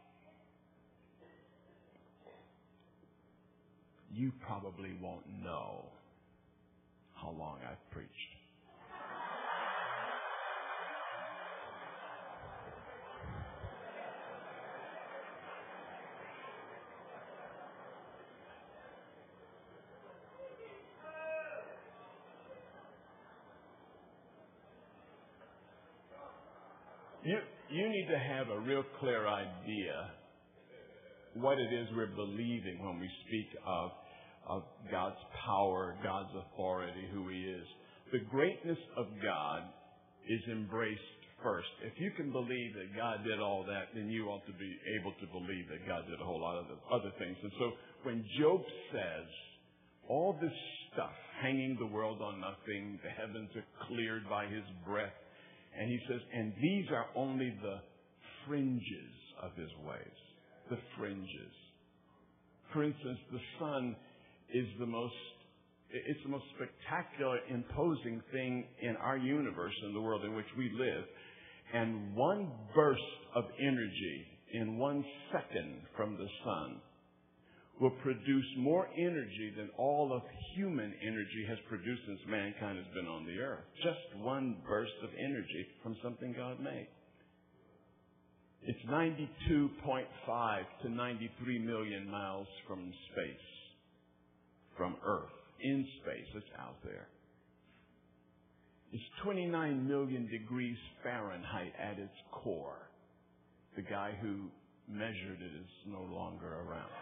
you probably won't know how long I've preached. You need to have a real clear idea what it is we're believing when we speak of God's power, God's authority, who He is. The greatness of God is embraced first. If you can believe that God did all that, then you ought to be able to believe that God did a whole lot of other things. And so when Job says, all this stuff, hanging the world on nothing, the heavens are cleared by His breath, and he says, and these are only the fringes of His ways. The fringes. For instance, the sun is the most spectacular, imposing thing in our universe, in the world in which we live. And one burst of energy in 1 second from the sun will produce more energy than all of human energy has produced since mankind has been on the earth. Just one burst of energy from something God made. It's 92.5 to 93 million miles from space, from Earth, in space. It's out there. It's 29 million degrees Fahrenheit at its core. The guy who measured it is no longer around.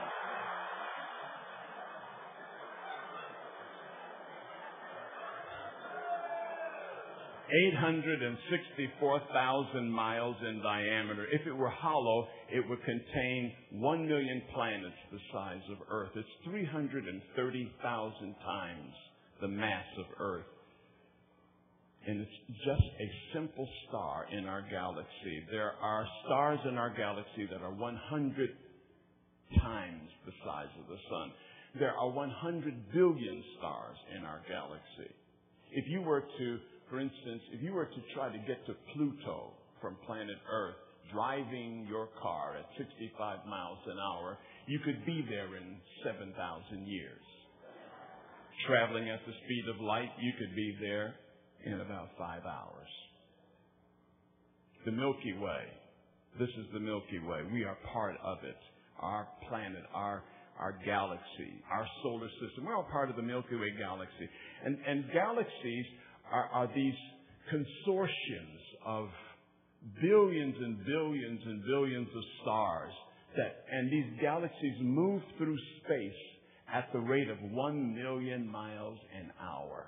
$864,000 miles in diameter. If it were hollow, it would contain 1 million planets the size of Earth. It's 330,000 times the mass of Earth. And it's just a simple star in our galaxy. There are stars in our galaxy that are 100 times the size of the sun. There are 100 billion stars in our galaxy. If you were to, for instance, if you were to try to get to Pluto from planet Earth, driving your car at 65 miles an hour, you could be there in 7,000 years. Traveling at the speed of light, you could be there in about 5 hours. The Milky Way. This is the Milky Way. We are part of it. Our planet, our galaxy, our solar system. We're all part of the Milky Way galaxy. And galaxies are these consortiums of billions and billions and billions of stars and these galaxies move through space at the rate of 1 million miles an hour.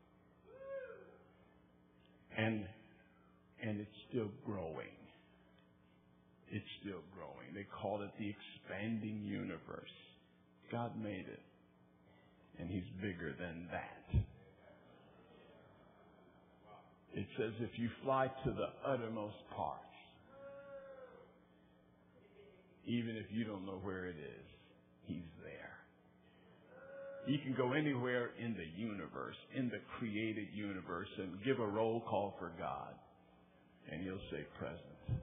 And it's still growing. It's still growing. They call it the expanding universe. God made it. And He's bigger than that. It says if you fly to the uttermost parts, even if you don't know where it is, He's there. You can go anywhere in the universe, in the created universe, and give a roll call for God, and He'll say present.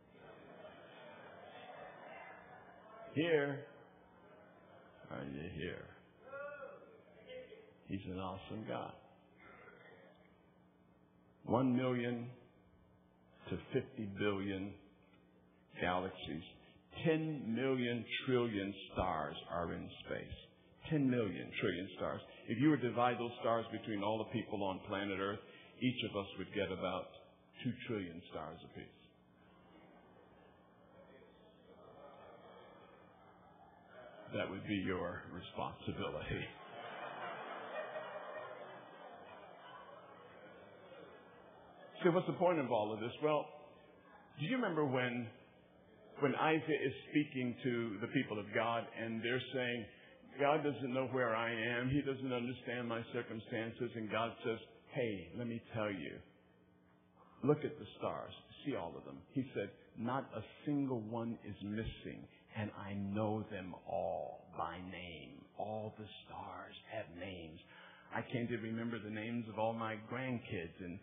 Here. Are you here? He's an awesome God. 1 million to 50 billion galaxies. 10 million trillion stars are in space. 10 million trillion stars. If you were to divide those stars between all the people on planet Earth, each of us would get about 2 trillion stars apiece. That would be your responsibility. So what's the point of all of this? Well, do you remember when Isaiah is speaking to the people of God and they're saying, God doesn't know where I am. He doesn't understand my circumstances. And God says, hey, let me tell you. Look at the stars. See all of them. He said, not a single one is missing. And I know them all by name. All the stars have names. I can't even remember the names of all my grandkids. And,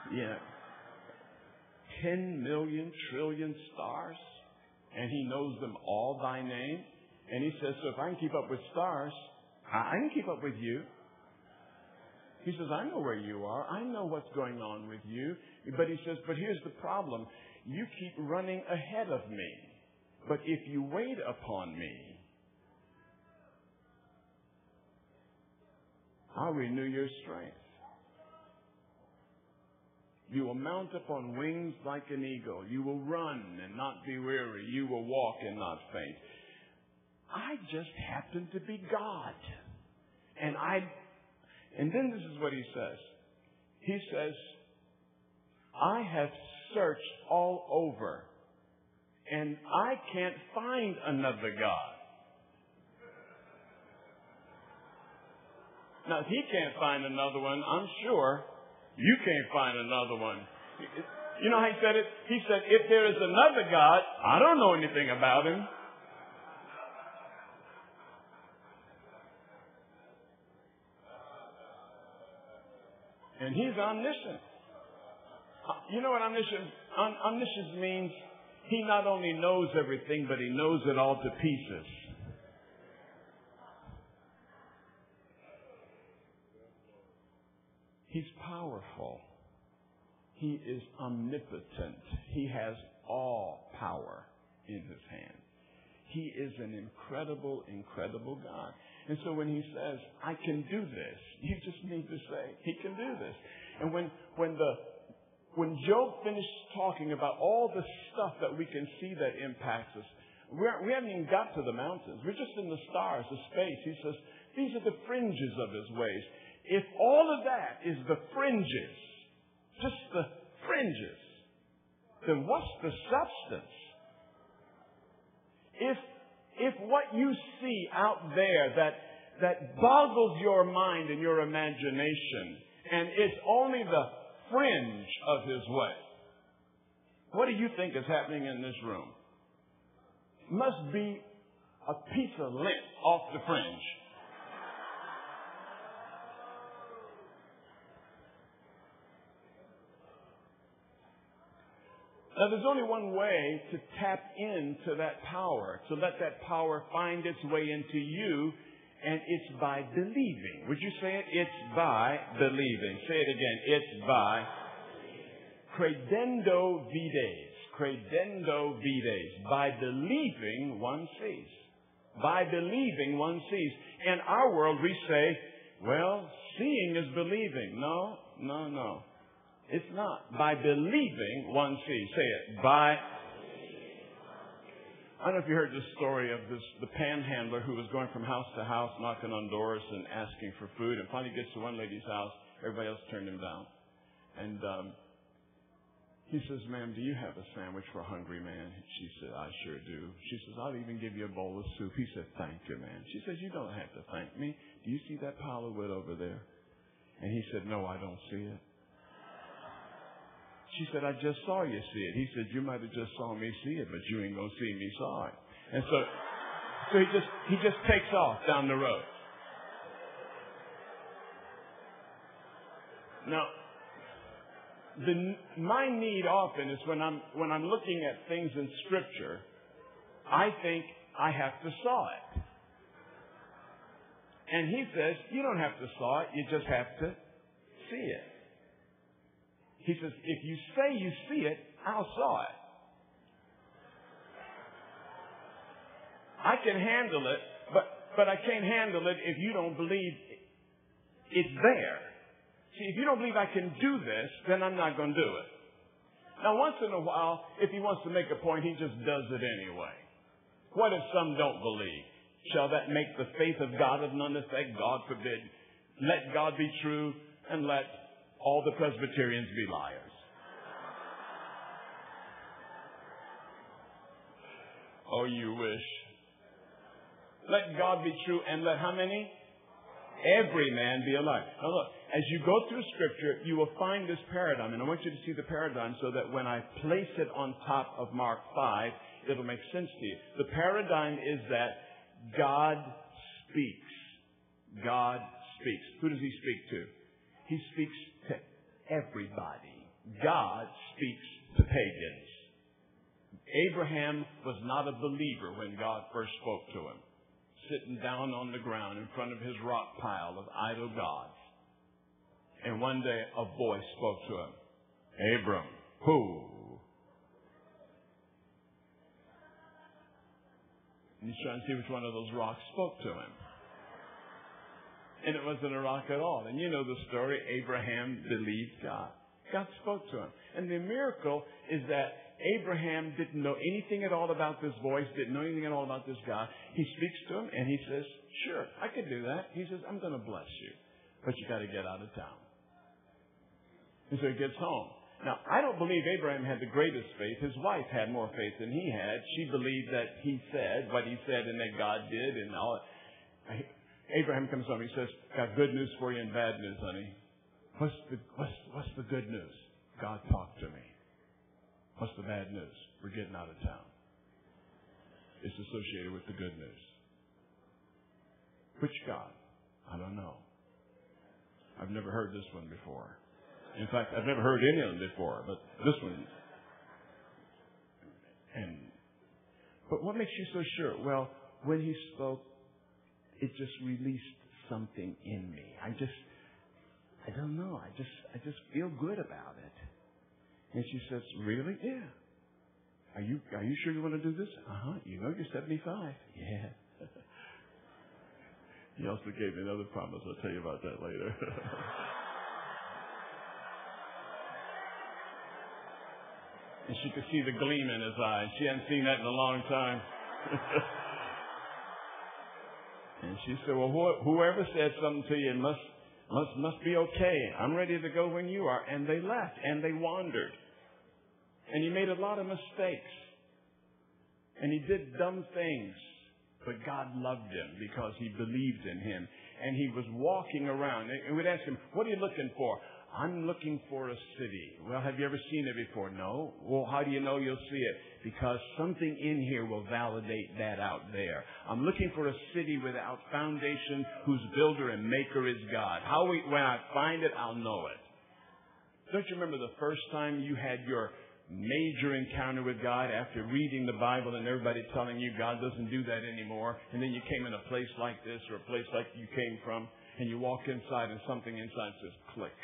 10 million trillion stars. And He knows them all by name. And He says, so if I can keep up with stars, I can keep up with you. He says, I know where you are. I know what's going on with you. But He says, but here's the problem. You keep running ahead of me. But if you wait upon me, I'll renew your strength. You will mount up on wings like an eagle. You will run and not be weary. You will walk and not faint. I just happen to be God. And then this is what He says. He says, I have searched all over, and I can't find another God. Now, if He can't find another one, I'm sure you can't find another one. You know how He said it? He said, if there is another God, I don't know anything about Him. And He's omniscient. You know what omniscience means? He not only knows everything, but He knows it all to pieces. He's powerful. He is omnipotent. He has all power in his hand. He is an incredible, incredible God. And so when he says, I can do this, you just need to say, he can do this. And when Job finished talking about all the stuff that we can see that impacts us, we haven't even got to the mountains. We're just in the stars, the space. He says, these are the fringes of his ways. If all of that is the fringes, just the fringes, then what's the substance? If what you see out there that boggles your mind and your imagination, and it's only the fringe of his way, what do you think is happening in this room? Must be a piece of lint off the fringe. Now, there's only one way to tap into that power, to let that power find its way into you, and it's by believing. Would you say it? It's by believing. Say it again. It's by credendo vides. Credendo vides. By believing, one sees. By believing, one sees. In our world, we say, well, seeing is believing. No. It's not. By believing, one sees. Say it. By. I don't know if you heard the story of the panhandler who was going from house to house, knocking on doors and asking for food, and finally gets to one lady's house. Everybody else turned him down. And he says, ma'am, do you have a sandwich for a hungry man? She said, I sure do. She says, I'll even give you a bowl of soup. He said, thank you, man. She says, you don't have to thank me. Do you see that pile of wood over there? And he said, no, I don't see it. She said, I just saw you see it. He said, you might have just saw me see it, but you ain't going to see me saw it. And so he just takes off down the road. Now, my need often is when I'm looking at things in Scripture, I think I have to saw it. And he says, you don't have to saw it, you just have to see it. He says, if you say you see it, I'll saw it. I can handle it, but I can't handle it if you don't believe it's there. See, if you don't believe I can do this, then I'm not going to do it. Now, once in a while, if he wants to make a point, he just does it anyway. What if some don't believe? Shall that make the faith of God of none effect? God forbid. Let God be true and let all the Presbyterians be liars. Oh, you wish. Let God be true and let how many? Every man be a liar. Now look, as you go through Scripture, you will find this paradigm. And I want you to see the paradigm so that when I place it on top of Mark 5, it'll make sense to you. The paradigm is that God speaks. God speaks. Who does he speak to? He speaks to everybody. God speaks to pagans. Abraham was not a believer when God first spoke to him, sitting down on the ground in front of his rock pile of idol gods. And one day a voice spoke to him. Abram, who? And he's trying to see which one of those rocks spoke to him. And it wasn't a rock at all. And you know the story. Abraham believed God. God spoke to him. And the miracle is that Abraham didn't know anything at all about this voice, didn't know anything at all about this God. He speaks to him and he says, sure, I could do that. He says, I'm going to bless you, but you got to get out of town. And so he gets home. Now, I don't believe Abraham had the greatest faith. His wife had more faith than he had. She believed that he said what he said and that God did and all. Abraham comes home. He says, got good news for you and bad news, honey. What's the good news? God talked to me. What's the bad news? We're getting out of town. It's associated with the good news. Which God? I don't know. I've never heard this one before. In fact, I've never heard any of them before, but this one. But what makes you so sure? Well, when he spoke, it just released something in me. I don't know. I just feel good about it. And she says, really? Yeah. Are you sure you want to do this? You know you're 75. Yeah. He also gave me another promise. I'll tell you about that later. And she could see the gleam in his eye. She hadn't seen that in a long time. And she said, well, whoever said something to you must be okay. I'm ready to go when you are. And they left, and they wandered. And he made a lot of mistakes. And he did dumb things. But God loved him because he believed in him. And he was walking around. And we'd ask him, what are you looking for? I'm looking for a city. Well, have you ever seen it before? No. Well, how do you know you'll see it? Because something in here will validate that out there. I'm looking for a city without foundation whose builder and maker is God. When I find it, I'll know it. Don't you remember the first time you had your major encounter with God after reading the Bible and everybody telling you God doesn't do that anymore, and then you came in a place like this or a place like you came from, and you walk inside and something inside says click.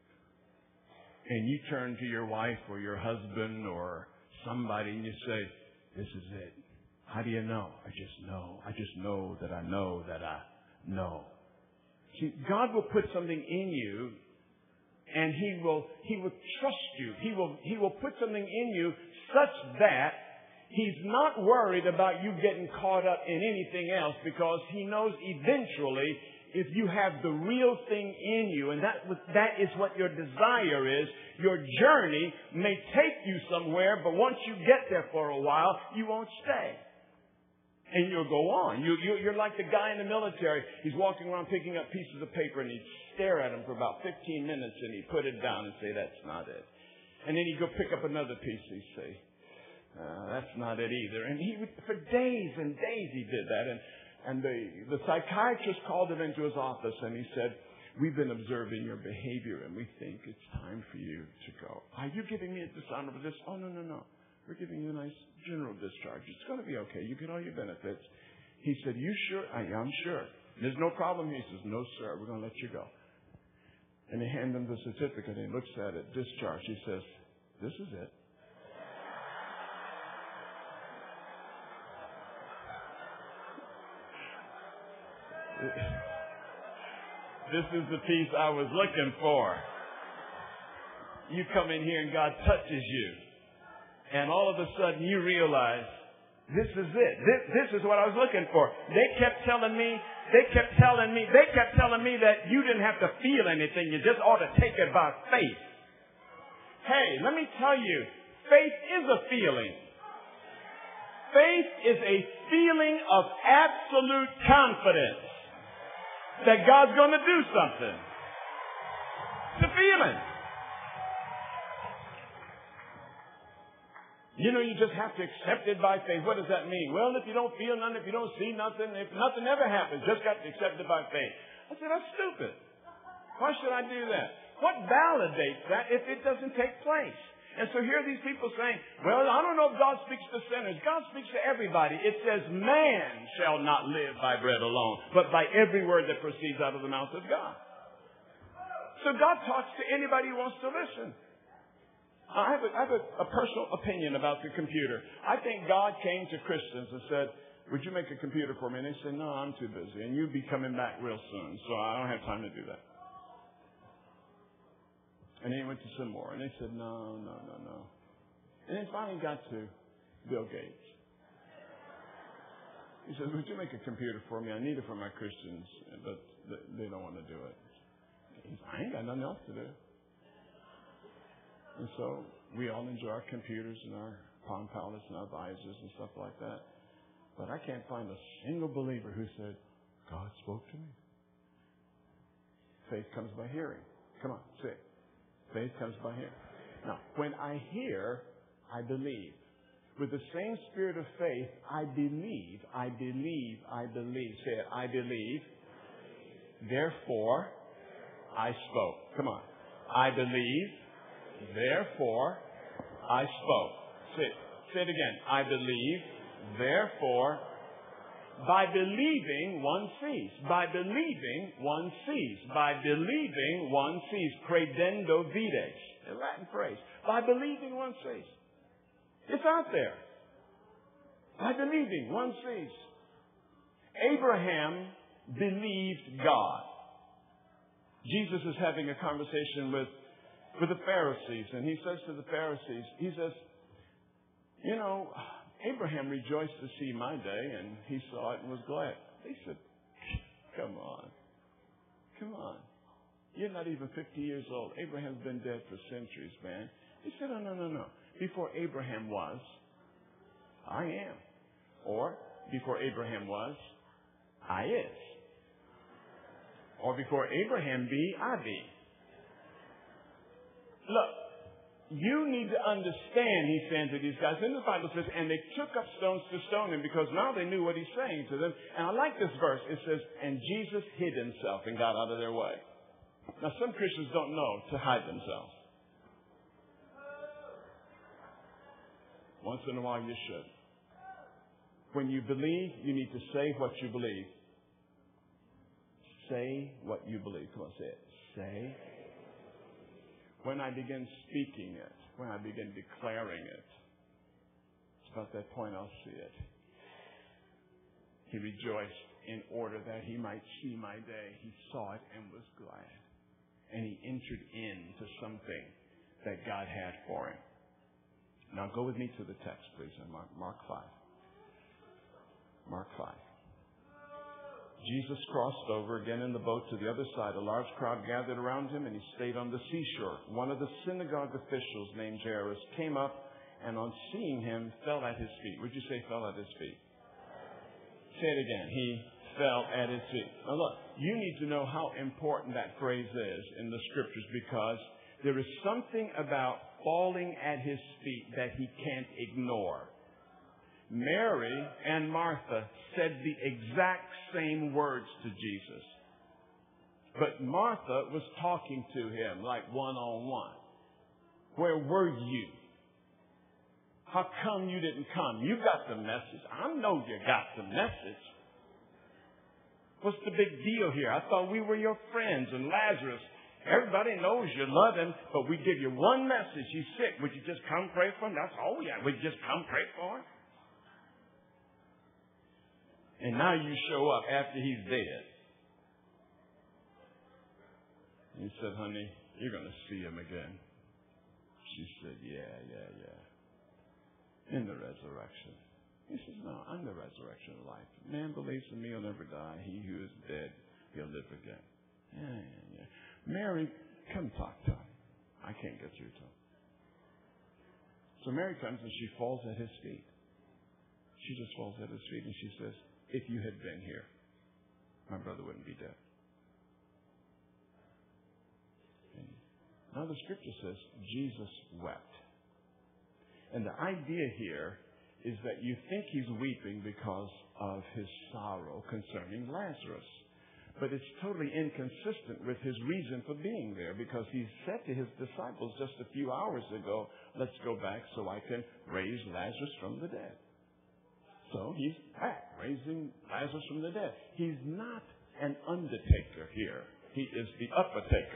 And you turn to your wife or your husband or somebody and you say, this is it. How do you know? I just know. I just know that I know that I know. See, God will put something in you and He will trust you. He will put something in you such that He's not worried about you getting caught up in anything else, because He knows eventually if you have the real thing in you, and that is what your desire is, your journey may take you somewhere, but once you get there for a while, you won't stay. And you'll go on. You're like the guy in the military. He's walking around picking up pieces of paper, and he'd stare at them for about 15 minutes, and he'd put it down and say, that's not it. And then he'd go pick up another piece, and he'd say, that's not it either. And he would, for days and days he did that. And the psychiatrist called him into his office, and he said, we've been observing your behavior, and we think it's time for you to go. Are you giving me a dishonorable discharge? Oh, no. We're giving you a nice general discharge. It's going to be okay. You get all your benefits. He said, you sure? I'm sure. There's no problem. He says, no, sir. We're going to let you go. And they hand him the certificate, and he looks at it, discharge. He says, this is it. This is the piece I was looking for. You come in here and God touches you. And all of a sudden you realize, this is it. This is what I was looking for. They kept telling me that you didn't have to feel anything. You just ought to take it by faith. Hey, let me tell you, faith is a feeling. Faith is a feeling of absolute confidence that God's going to do something. It's a feeling. You know, you just have to accept it by faith. What does that mean? Well, if you don't feel nothing, if you don't see nothing, if nothing ever happens, just got to accept it by faith. I said, that's stupid. Why should I do that? What validates that if it doesn't take place? And so here are these people saying, well, I don't know if God speaks to sinners. God speaks to everybody. It says, man shall not live by bread alone, but by every word that proceeds out of the mouth of God. So God talks to anybody who wants to listen. I have a personal opinion about the computer. I think God came to Christians and said, would you make a computer for me? And they said, no, I'm too busy. And you'll be coming back real soon, so I don't have time to do that. And then he went to some more, and they said, no. And then finally got to Bill Gates. He said, would you make a computer for me? I need it for my Christians, but they don't want to do it. He said, I ain't got nothing else to do. And so we all enjoy our computers and our Palm Pilots and our visors and stuff like that. But I can't find a single believer who said, God spoke to me. Faith comes by hearing. Come on, say it. Faith comes by hearing. Now, when I hear, I believe. With the same spirit of faith, I believe. Say it. I believe. Therefore, I spoke. Come on. I believe. Therefore, I spoke. Say it again. I believe. Therefore, by believing, one sees. By believing, one sees. By believing, one sees. Credendo vides. A Latin phrase. By believing, one sees. It's out there. By believing, one sees. Abraham believed God. Jesus is having a conversation with the Pharisees, and he says to the Pharisees, he says, you know, Abraham rejoiced to see my day, and he saw it and was glad. They said, come on. Come on. You're not even 50 years old. Abraham's been dead for centuries, man. He said, no. Before Abraham was, I am. Or, before Abraham was, I is. Or before Abraham be, I be. Look, you need to understand, he's saying to these guys. And the Bible says, and they took up stones to stone him because now they knew what he's saying to them. And I like this verse. It says, and Jesus hid himself and got out of their way. Now, some Christians don't know to hide themselves. Once in a while, you should. When you believe, you need to say what you believe. Say what you believe. Come on, say it. Say. When I begin speaking it, when I begin declaring it, it's about that point I'll see it. He rejoiced in order that he might see my day. He saw it and was glad. And he entered into something that God had for him. Now go with me to the text, please, in Mark 5. Mark 5. Jesus crossed over again in the boat to the other side. A large crowd gathered around him, and he stayed on the seashore. One of the synagogue officials named Jairus came up, and on seeing him, fell at his feet. Would you say fell at his feet? Say it again. He fell at his feet. Now look, you need to know how important that phrase is in the scriptures, because there is something about falling at his feet that he can't ignore. Mary and Martha said the exact same words to Jesus. But Martha was talking to him like one-on-one. Where were you? How come you didn't come? You got the message. I know you got the message. What's the big deal here? I thought we were your friends and Lazarus. Everybody knows you love him, but we give you one message. He's sick. Would you just come pray for him? That's all we got. Would you just come pray for him? And now you show up after he's dead. He said, honey, you're going to see him again. She said, yeah. In the resurrection. He says, no, I'm the resurrection of life. Man believes in me, he'll never die. He who is dead, he'll live again. Yeah. Mary, come talk to him. I can't get through to him. So Mary comes and she falls at his feet. She just falls at his feet and she says, if you had been here, my brother wouldn't be dead. And now the scripture says Jesus wept. And the idea here is that you think he's weeping because of his sorrow concerning Lazarus. But it's totally inconsistent with his reason for being there, because he said to his disciples just a few hours ago, let's go back so I can raise Lazarus from the dead. So he's back, raising Lazarus from the dead. He's not an undertaker here. He is the upper-taker.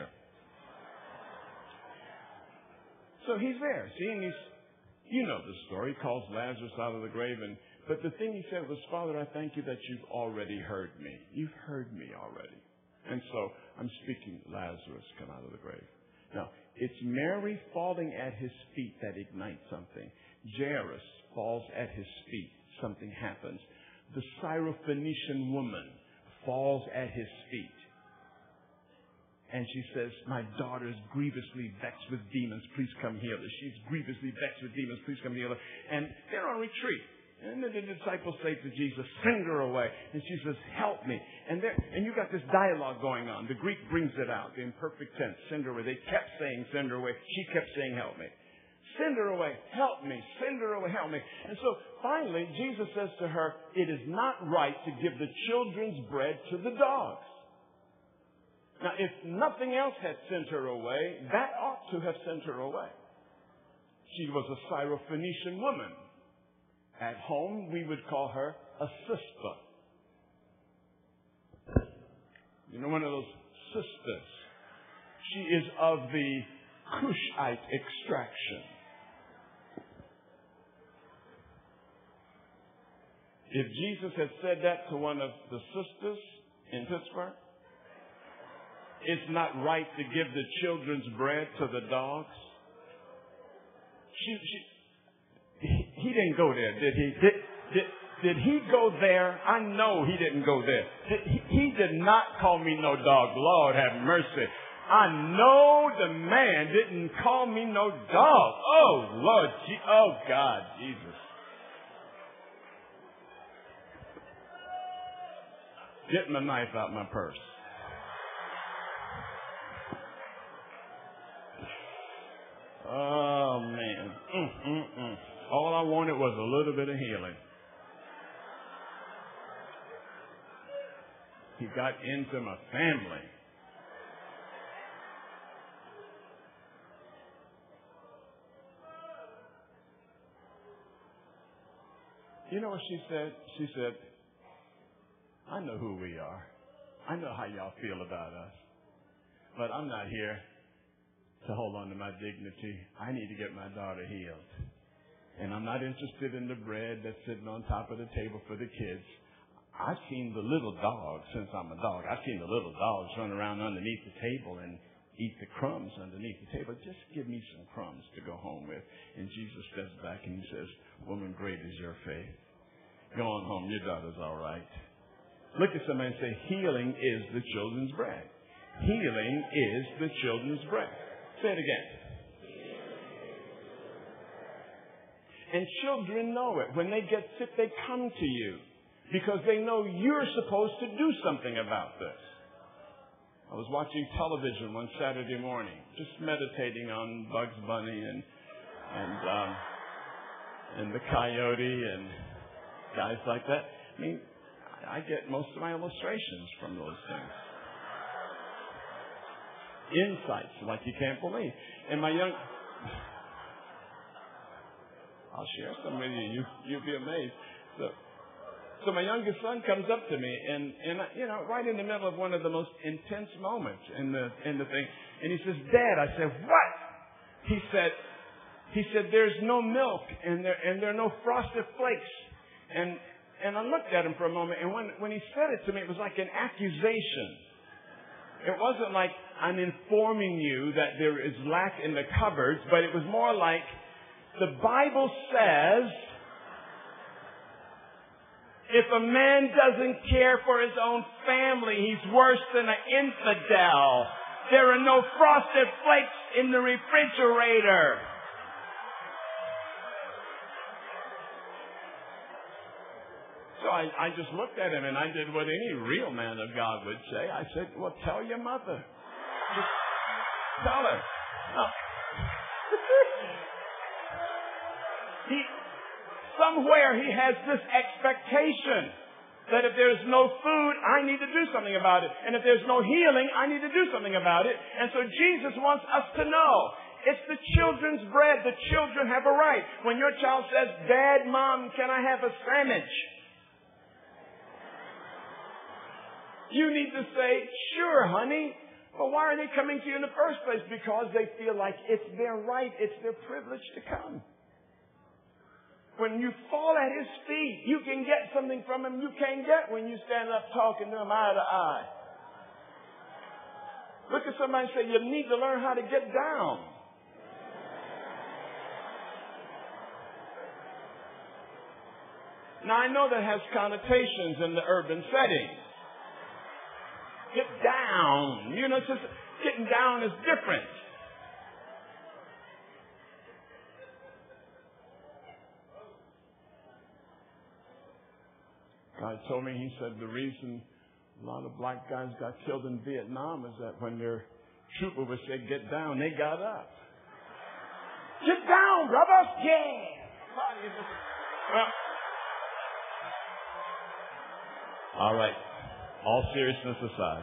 So he's there. See, and you know the story. He calls Lazarus out of the grave. But the thing he said was, Father, I thank you that you've already heard me. You've heard me already. And so I'm speaking, Lazarus, come out of the grave. Now, it's Mary falling at his feet that ignites something. Jairus falls at his feet. Something happens. The Syrophoenician woman falls at his feet. And she says, my daughter is grievously vexed with demons. Please come heal her. She's grievously vexed with demons. Please come heal her. And they're on retreat. And the disciples say to Jesus, send her away. And she says, help me. And you got this dialogue going on. The Greek brings it out, the imperfect tense, send her away. They kept saying, send her away. She kept saying, help me. Send her away. Help me. Send her away. Help me. And so finally, Jesus says to her, it is not right to give the children's bread to the dogs. Now, if nothing else had sent her away, that ought to have sent her away. She was a Syrophoenician woman. At home, we would call her a sister. You know, one of those sisters. She is of the Cushite extraction. If Jesus had said that to one of the sisters in Pittsburgh, it's not right to give the children's bread to the dogs. He didn't go there, did he? Did he go there? I know he didn't go there. He did not call me no dog. Lord have mercy. I know the man didn't call me no dog. Oh, Lord. Oh, God, Jesus. Get my knife out my purse. Oh, man. All I wanted was a little bit of healing. He got into my family. You know what she said? She said, I know who we are. I know how y'all feel about us. But I'm not here to hold on to my dignity. I need to get my daughter healed. And I'm not interested in the bread that's sitting on top of the table for the kids. I've seen the little dogs, since I'm a dog, I've seen the little dogs run around underneath the table and eat the crumbs underneath the table. Just give me some crumbs to go home with. And Jesus steps back and he says, woman, great is your faith. Go on home. Your daughter's all right. Look at somebody and say, healing is the children's bread. Healing is the children's bread. Say it again. And children know it. When they get sick, they come to you because they know you're supposed to do something about this. I was watching television one Saturday morning, just meditating on Bugs Bunny and the coyote and guys like that. I mean, I get most of my illustrations from those things. Insights like you can't believe. And I'll share some with you. You'll be amazed. So my youngest son comes up to me and right in the middle of one of the most intense moments in the thing, and he says, Dad, I said, what? He said, there's no milk and there are no frosted flakes. And I looked at him for a moment, and when he said it to me, it was like an accusation. It wasn't like I'm informing you that there is lack in the cupboards, but it was more like the Bible says if a man doesn't care for his own family, he's worse than an infidel. There are no frosted flakes in the refrigerator. So I just looked at him and I did what any real man of God would say. I said, well, tell your mother. Just tell her. No. Somewhere he has this expectation that if there's no food, I need to do something about it. And if there's no healing, I need to do something about it. And so Jesus wants us to know it's the children's bread. The children have a right. When your child says, Dad, Mom, can I have a sandwich? You need to say, sure, honey. But why are they coming to you in the first place? Because they feel like it's their right, it's their privilege to come. When you fall at his feet, you can get something from him you can't get when you stand up talking to him eye to eye. Look at somebody and say, you need to learn how to get down. Now, I know that has connotations in the urban setting. Get down. You know, just getting down is different. God told me, he said, the reason a lot of black guys got killed in Vietnam is that when their trooper would say, get down, they got up. Get down, brother. Yeah. Well, all right. All seriousness aside.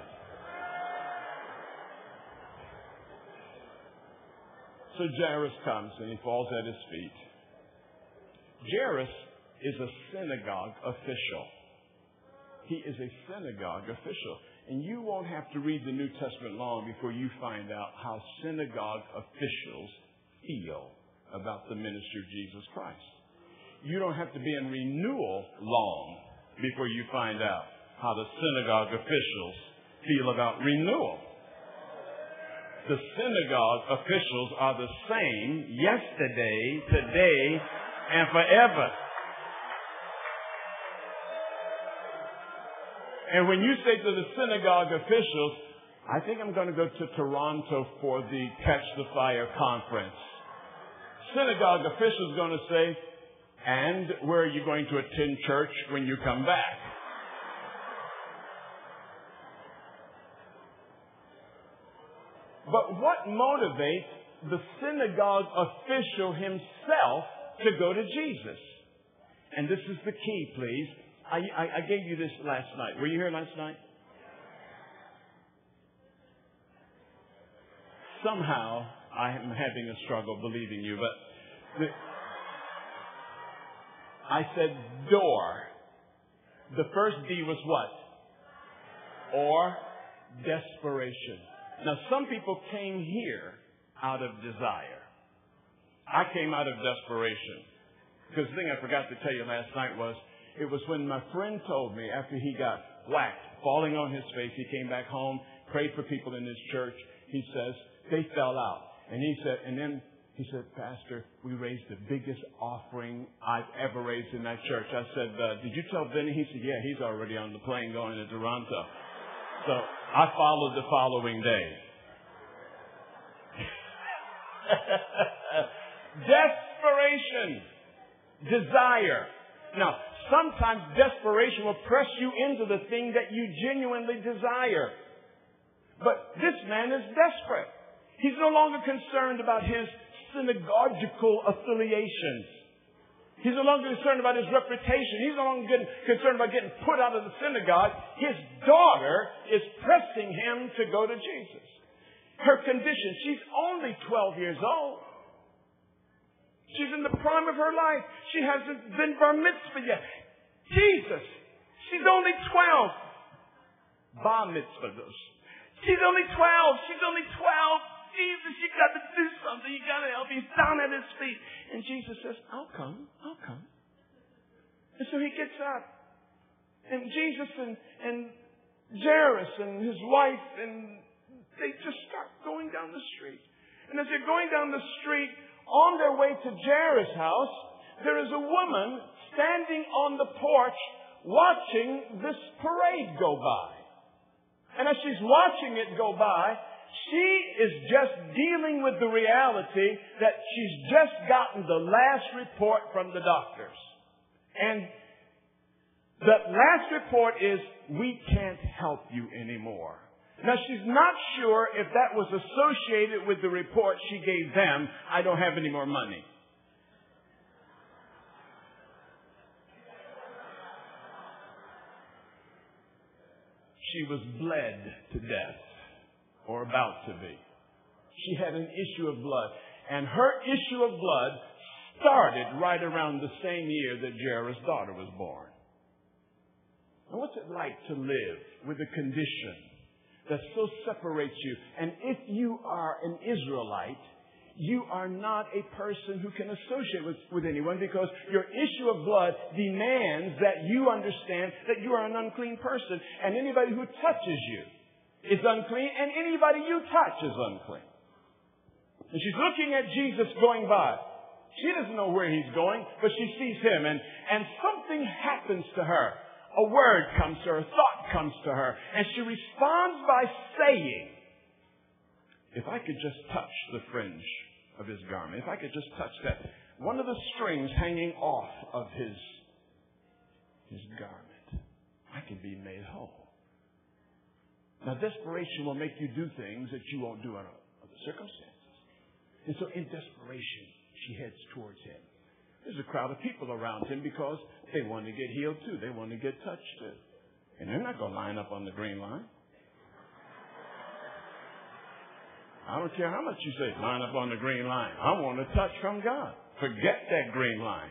So Jairus comes and he falls at his feet. Jairus is a synagogue official. He is a synagogue official. And you won't have to read the New Testament long before you find out how synagogue officials feel about the ministry of Jesus Christ. You don't have to be in renewal long before you find out how the synagogue officials feel about renewal. The synagogue officials are the same yesterday, today, and forever. And when you say to the synagogue officials, I think I'm going to go to Toronto for the Catch the Fire conference, synagogue officials are going to say, and where are you going to attend church when you come back? But what motivates the synagogue official himself to go to Jesus? And this is the key, please. I gave you this last night. Were you here last night? Somehow, I am having a struggle believing you, but I said door. The first D was what? Or desperation. Now, some people came here out of desire. I came out of desperation. Because the thing I forgot to tell you last night was, it was when my friend told me after he got whacked, falling on his face, he came back home, prayed for people in his church. He says, they fell out. And then he said, Pastor, we raised the biggest offering I've ever raised in that church. I said, did you tell Vinny? He said, yeah, he's already on the plane going to Toronto. So I followed the following day. Desperation. Desire. Now, sometimes desperation will press you into the thing that you genuinely desire. But this man is desperate. He's no longer concerned about his synagogical affiliations. He's no longer concerned about his reputation. He's no longer concerned about getting put out of the synagogue. His daughter is pressing him to go to Jesus. Her condition, she's only 12 years old. She's in the prime of her life. She hasn't been bar mitzvah yet. Jesus, she's only 12. Bar mitzvah those. She's only 12. She's only 12. Jesus, you got to do something. You got to help. He's down at his feet. And Jesus says, I'll come. I'll come. And so he gets up. And Jesus and Jairus and his wife, and they just start going down the street. And as they're going down the street, on their way to Jairus' house, there is a woman standing on the porch watching this parade go by. And as she's watching it go by, she is just dealing with the reality that she's just gotten the last report from the doctors. And the last report is, we can't help you anymore. Now, she's not sure if that was associated with the report she gave them, I don't have any more money. She was bled to death, or about to be. She had an issue of blood. And her issue of blood started right around the same year that Jairus' daughter was born. Now, what's it like to live with a condition that so separates you? And if you are an Israelite, you are not a person who can associate with anyone, because your issue of blood demands that you understand that you are an unclean person. And anybody who touches you is unclean, and anybody you touch is unclean. And she's looking at Jesus going by. She doesn't know where he's going, but she sees him, and something happens to her. A word comes to her, a thought comes to her, and she responds by saying, if I could just touch the fringe of his garment, if I could just touch that, one of the strings hanging off of his garment, I can be made whole. Now, desperation will make you do things that you won't do under other circumstances. And so in desperation, she heads towards him. There's a crowd of people around him because they want to get healed too. They want to get touched too. And they're not going to line up on the green line. I don't care how much you say, line up on the green line. I want a touch from God. Forget that green line.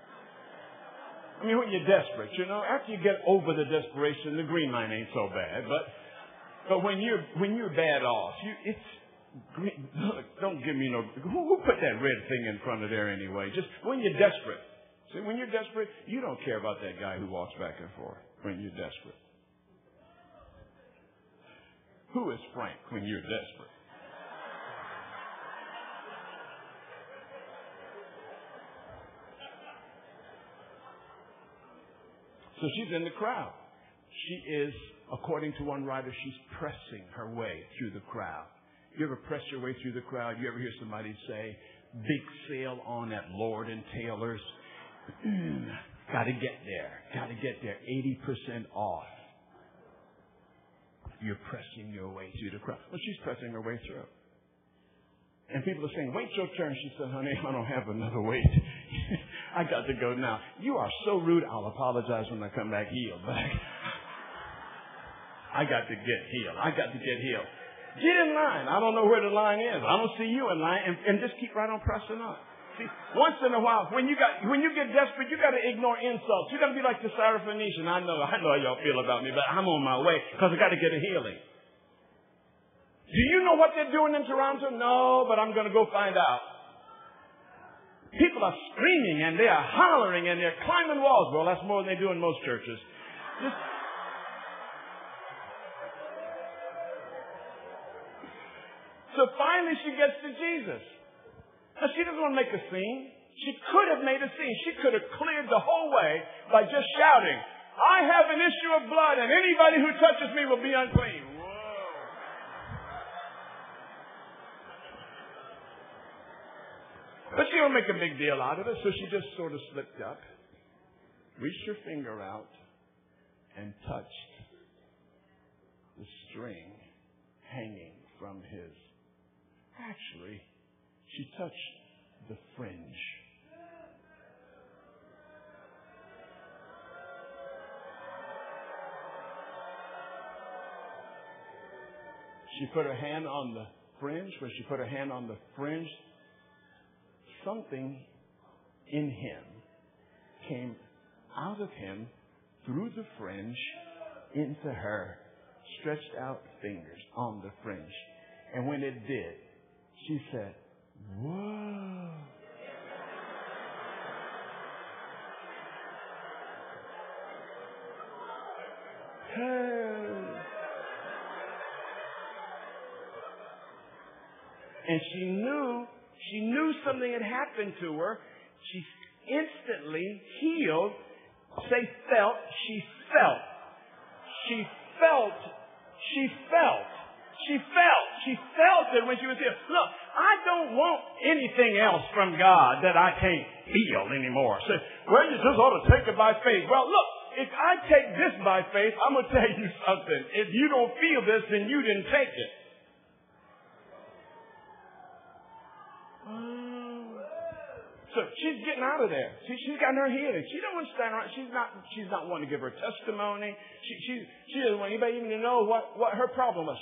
I mean, when you're desperate, after you get over the desperation, the green line ain't so bad. But when you're bad off, it's green. Look, don't give me no. Who put that red thing in front of there anyway? Just when you're desperate, See, when you're desperate, you don't care about that guy who walks back and forth when you're desperate. Who is Frank when you're desperate? So she's in the crowd. She is, according to one writer, she's pressing her way through the crowd. You ever press your way through the crowd? You ever hear somebody say, big sale on at Lord and Taylor's? Got to get there. Got to get there. 80% off. You're pressing your way through the crowd. Well, she's pressing her way through. And people are saying, wait your turn. She said, honey, I don't have another wait. I got to go now. You are so rude. I'll apologize when I come back healed. But I got to get healed. I got to get healed. Get in line. I don't know where the line is. I don't see you in line. And just keep right on pressing on. See, once in a while, when you get desperate, you got to ignore insults. You got to be like the Syrophoenician. I know how y'all feel about me, but I'm on my way because I got to get a healing. Do you know what they're doing in Toronto? No, but I'm going to go find out. People are screaming and they are hollering and they're climbing walls. Well, that's more than they do in most churches. So finally she gets to Jesus. Now, she doesn't want to make a scene. She could have made a scene. She could have cleared the whole way by just shouting, I have an issue of blood and anybody who touches me will be unclean. But she don't make a big deal out of it, so she just sort of slipped up, reached her finger out, and touched the string hanging from his. Actually, she touched the fringe. She put her hand on the fringe. When she put her hand on the fringe, something in him came out of him through the fringe into her stretched out fingers on the fringe. And when it did, she said, whoa. Hey. And she knew something had happened to her. She instantly healed. Say felt. She felt. She felt. She felt. She felt. She felt it when she was here. Look, I don't want anything else from God that I can't feel anymore. Say, well, you just ought to take it by faith. Well, look, if I take this by faith, I'm going to tell you something. If you don't feel this, then you didn't take it. So she's getting out of there. She's gotten her healing. She don't want to stand around. She's not wanting to give her testimony. She doesn't want anybody even to know what her problem was.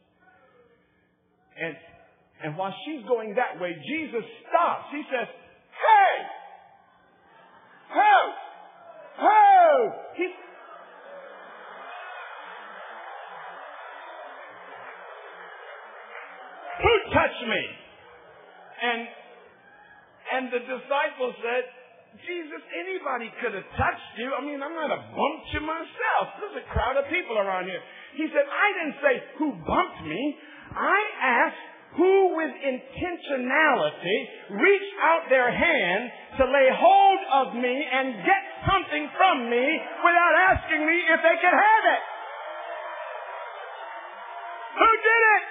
And while she's going that way, Jesus stops. He says, hey! Help! Help! Who touched me? And the disciples said, Jesus, anybody could have touched you. I mean, I'm not a bumped you myself. There's a crowd of people around here. He said, I didn't say who bumped me. I asked who with intentionality reached out their hand to lay hold of me and get something from me without asking me if they could have it. Who did it?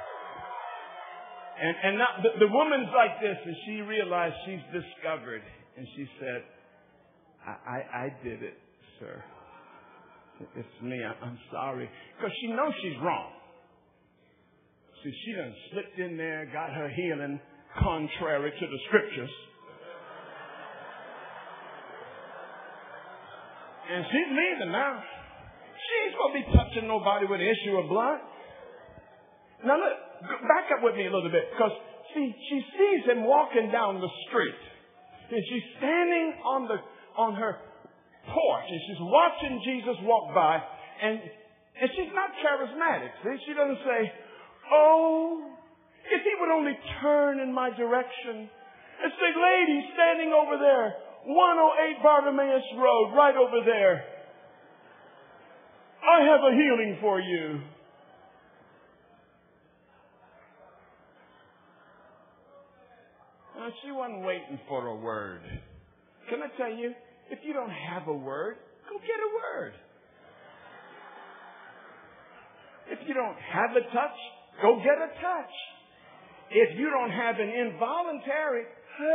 And now the woman's like this, and she realized she's discovered. And she said, I did it, sir. It's me. I'm sorry. Because she knows she's wrong. See, she done slipped in there, got her healing contrary to the scriptures. And she's leaving now. She ain't supposed to be touching nobody with an issue of blood. Now look, back up with me a little bit, because see, she sees him walking down the street, and she's standing on her porch, and she's watching Jesus walk by, and she's not charismatic. See, she doesn't say, "Oh, if he would only turn in my direction," and say, "Lady standing over there, 108 Bartimaeus Road, right over there. I have a healing for you. Now, she wasn't waiting for a word. Can I tell you, if you don't have a word, go get a word. If you don't have a touch, go get a touch. If you don't have an involuntary,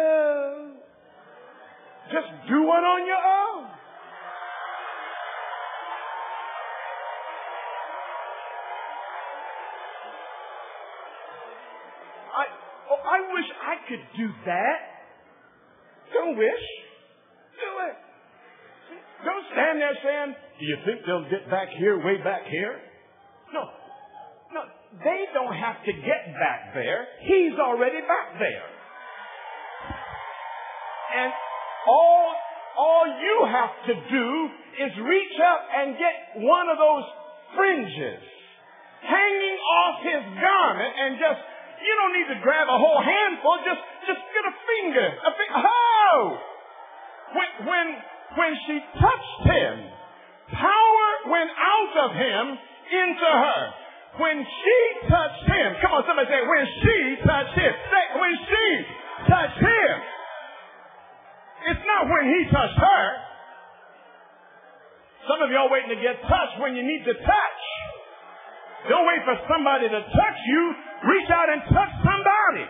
just do one on your own. I wish I could do that. Don't wish. Do it. Don't stand there saying, do you think they'll get back here, way back here? No. No, they don't have to get back there. He's already back there. And all you have to do is reach up and get one of those fringes hanging off his garment and just, you don't need to grab a whole handful, just get a finger. Oh! When she touched him, power went out of him into her. When she touched him, come on, somebody say, when she touched him. Say, when she touched him. It's not when he touched her. Some of y'all waiting to get touched when you need to touch. Don't wait for somebody to touch you. Reach out and touch somebody.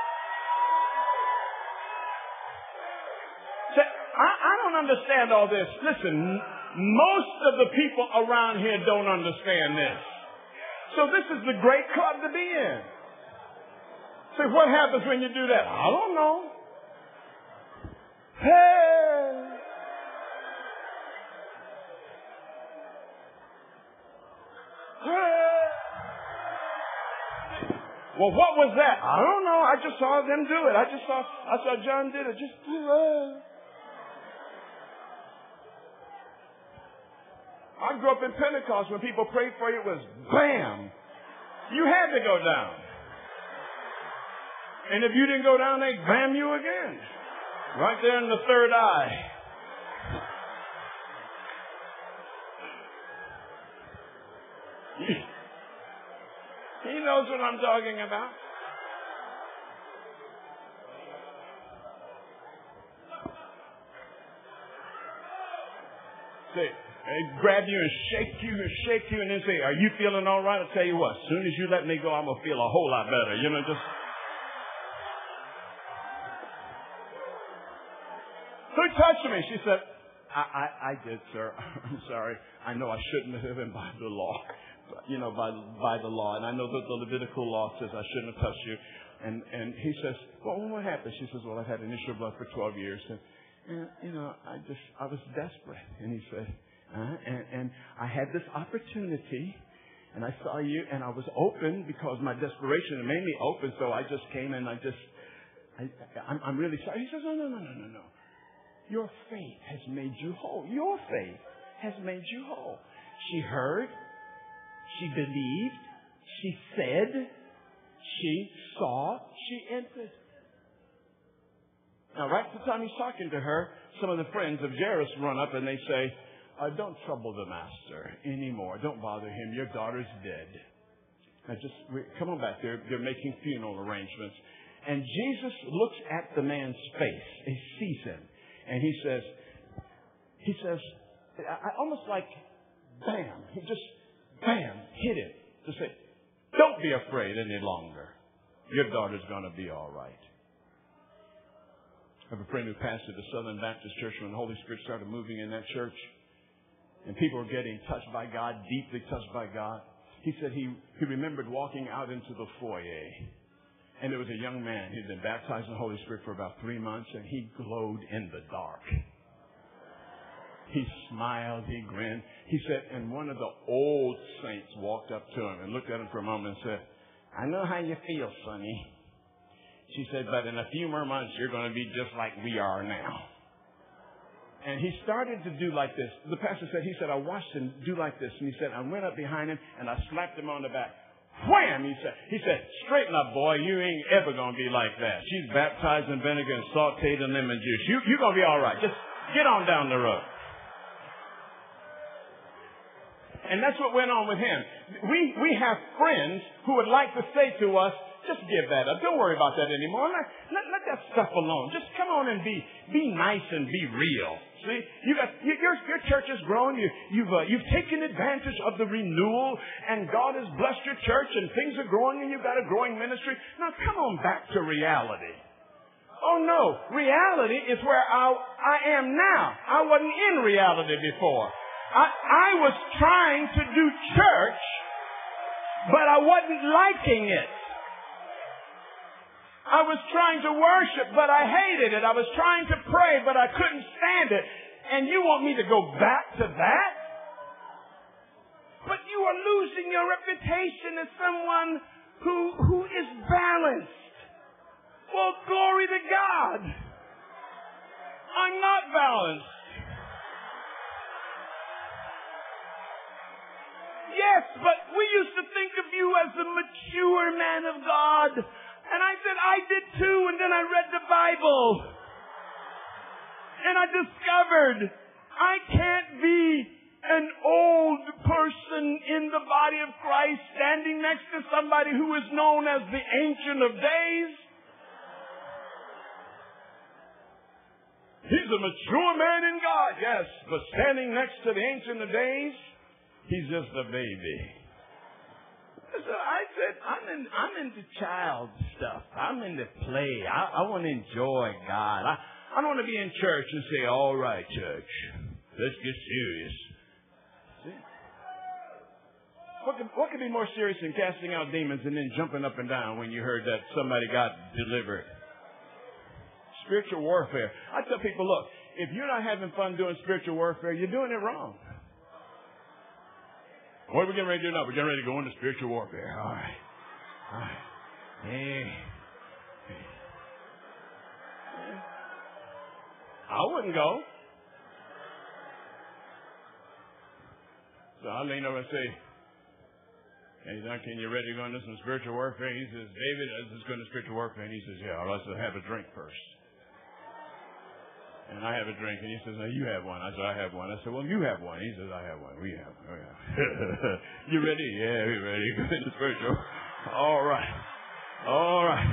I don't understand all this. Listen, most of the people around here don't understand this. So this is the great club to be in. So what happens when you do that? I don't know. Hey! Hey! Well, what was that? I don't know. I just saw them do it. I saw John did it. Just I grew up in Pentecost. When people prayed for you, it was bam. You had to go down. And if you didn't go down, they'd bam you again. Right there in the third eye. He knows what I'm talking about. Say, they grab you and shake you, and then say, are you feeling all right? I'll tell you what, as soon as you let me go, I'm going to feel a whole lot better. You know, just... Who touched me? She said, I did, sir. I'm sorry. I know I shouldn't have been by the law. You know, by the law. And I know that the Levitical law says I shouldn't have touched you. And he says, well, what happened? She says, well, I've had initial blood for 12 years. And you know, I was desperate. And he said, and I had this opportunity, and I saw you, and I was open because my desperation made me open. So I just came, and I'm really sorry. He says, no. Your faith has made you whole. Your faith has made you whole. She heard. She believed. She said. She saw. She entered. Now, right at the time he's talking to her, some of the friends of Jairus run up and they say, don't trouble the master anymore. Don't bother him. Your daughter's dead. Now, come on back. They're making funeral arrangements. And Jesus looks at the man's face. He sees him. And he says, I almost like, bam. He just, bam, hit him to say, don't be afraid any longer. Your daughter's going to be all right. I have a friend who pastored the Southern Baptist Church when the Holy Spirit started moving in that church. And people were getting touched by God, deeply touched by God. He said he remembered walking out into the foyer. And there was a young man. He'd been baptized in the Holy Spirit for about 3 months, and he glowed in the dark. He smiled, he grinned. He said, and one of the old saints walked up to him and looked at him for a moment and said, I know how you feel, sonny. She said, but in a few more months, you're going to be just like we are now. And he started to do like this. The pastor said, I watched him do like this. And he said, I went up behind him and I slapped him on the back. Wham! He said, straighten up, boy. You ain't ever going to be like that. She's baptized in vinegar and sauteed in lemon juice. You're going to be all right. Just get on down the road. And that's what went on with him. We have friends who would like to say to us, just give that up. Don't worry about that anymore. Let that stuff alone. Just come on and be nice and be real. See, your church is growing. You've taken advantage of the renewal, and God has blessed your church, and things are growing, and you've got a growing ministry. Now come on back to reality. Oh no, reality is where I am now. I wasn't in reality before. I was trying to do church, but I wasn't liking it. I was trying to worship, but I hated it. I was trying to pray, but I couldn't stand it. And you want me to go back to that? But you are losing your reputation as someone who is balanced. Well, glory to God. I'm not balanced. Yes, but we used to think of you as a mature man of God. And I said, I did too, and then I read the Bible. And I discovered I can't be an old person in the body of Christ standing next to somebody who is known as the Ancient of Days. He's a mature man in God, yes, but standing next to the Ancient of Days, he's just a baby. So I said, I'm into child stuff. I'm into play. I want to enjoy God. I don't want to be in church and say, all right, church, let's get serious. See? What could be more serious than casting out demons and then jumping up and down when you heard that somebody got delivered? Spiritual warfare. I tell people, look, if you're not having fun doing spiritual warfare, you're doing it wrong. What are we getting ready to do now? We're getting ready to go into spiritual warfare. All right. Hey. I wouldn't go. So I lean over and say, hey, Duncan, you ready to go into some spiritual warfare? He says, David, let's go into spiritual warfare. And he says, yeah, let's have a drink first. And I have a drink, and he says, no, you have one. I said, I have one. I said, well, you have one. He says, I have one. We have one. You ready? Yeah, we're ready. Go into spiritual. All right. All right.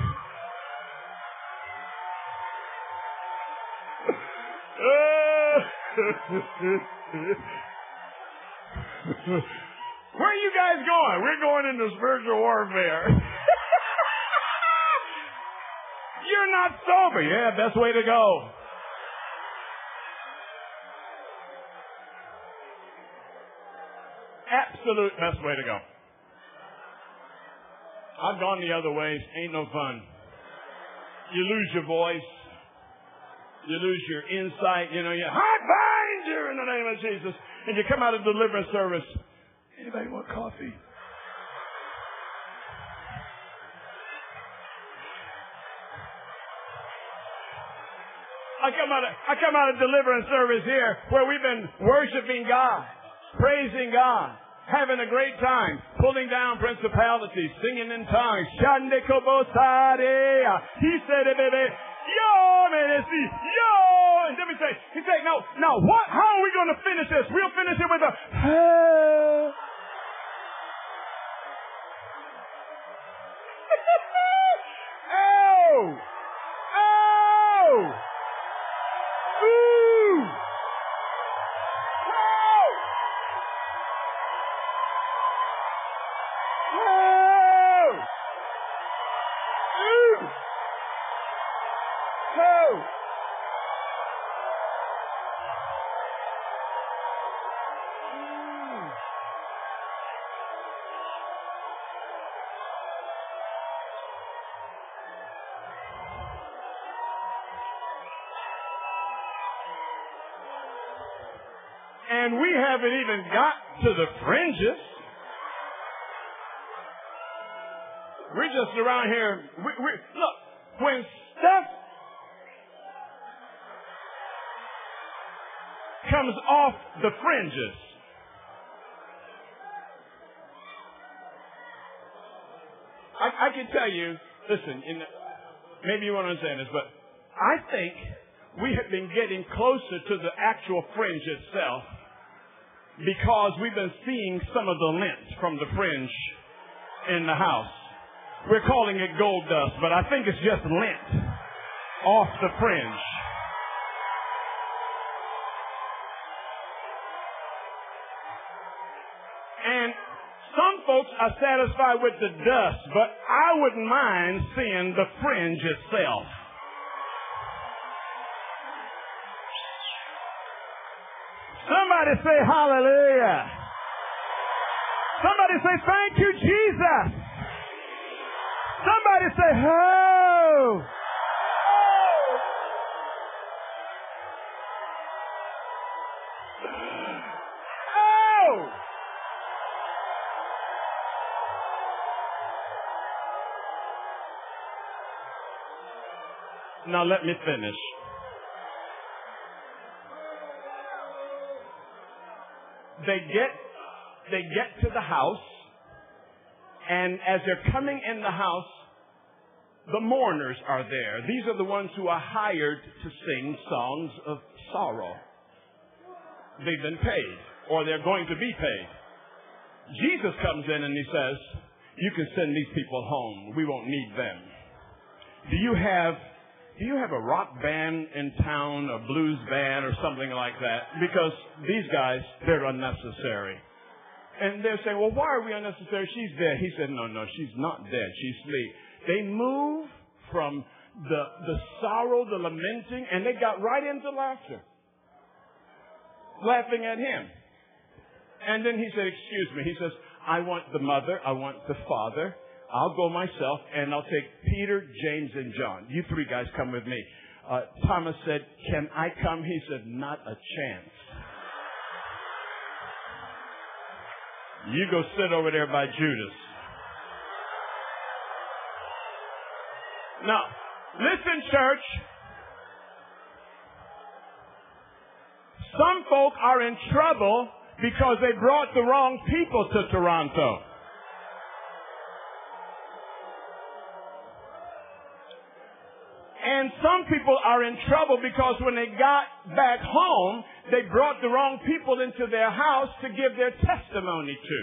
Where are you guys going? We're going into spiritual warfare. You're not sober. Yeah, best way to go. Absolute best way to go. I've gone the other ways. Ain't no fun. You lose your voice. You lose your insight. You know, I bind you in the name of Jesus. And you come out of deliverance service. Anybody want coffee? I come out of deliverance service here where we've been worshiping God, praising God, having a great time, pulling down principalities, singing in tongues. Shande kobosare. He said, baby, yo, man, yo. And then he say, no, what? How are we going to finish this? We'll finish it with a, oh, oh, ooh. And we haven't even got to the fringes. We're just around here. Look, when stuff comes off the fringes, I can tell you, listen, maybe you won't understand this, but I think we have been getting closer to the actual fringe itself because we've been seeing some of the lint from the fringe in the house. We're calling it gold dust, but I think it's just lint off the fringe. And some folks are satisfied with the dust, but I wouldn't mind seeing the fringe itself. Somebody say hallelujah. Somebody say thank you, Jesus. Somebody say ho. Oh. Now let me finish. They get to the house, and as they're coming in the house, the mourners are there. These are the ones who are hired to sing songs of sorrow. They've been paid, or they're going to be paid. Jesus comes in and he says, you can send these people home. We won't need them. Do you have a rock band in town, a blues band or something like that? Because these guys, they're unnecessary. And they're saying, well, why are we unnecessary? She's dead. He said, no, she's not dead. She's asleep. They moved from the sorrow, the lamenting, and they got right into laughter. Laughing at him. And then he said, excuse me. He says, I want the mother. I want the father. I'll go myself, and I'll take Peter, James, and John. You three guys come with me. Thomas said, can I come? He said, not a chance. You go sit over there by Judas. Now, listen, church. Some folk are in trouble because they brought the wrong people to Toronto. And some people are in trouble because when they got back home, they brought the wrong people into their house to give their testimony to.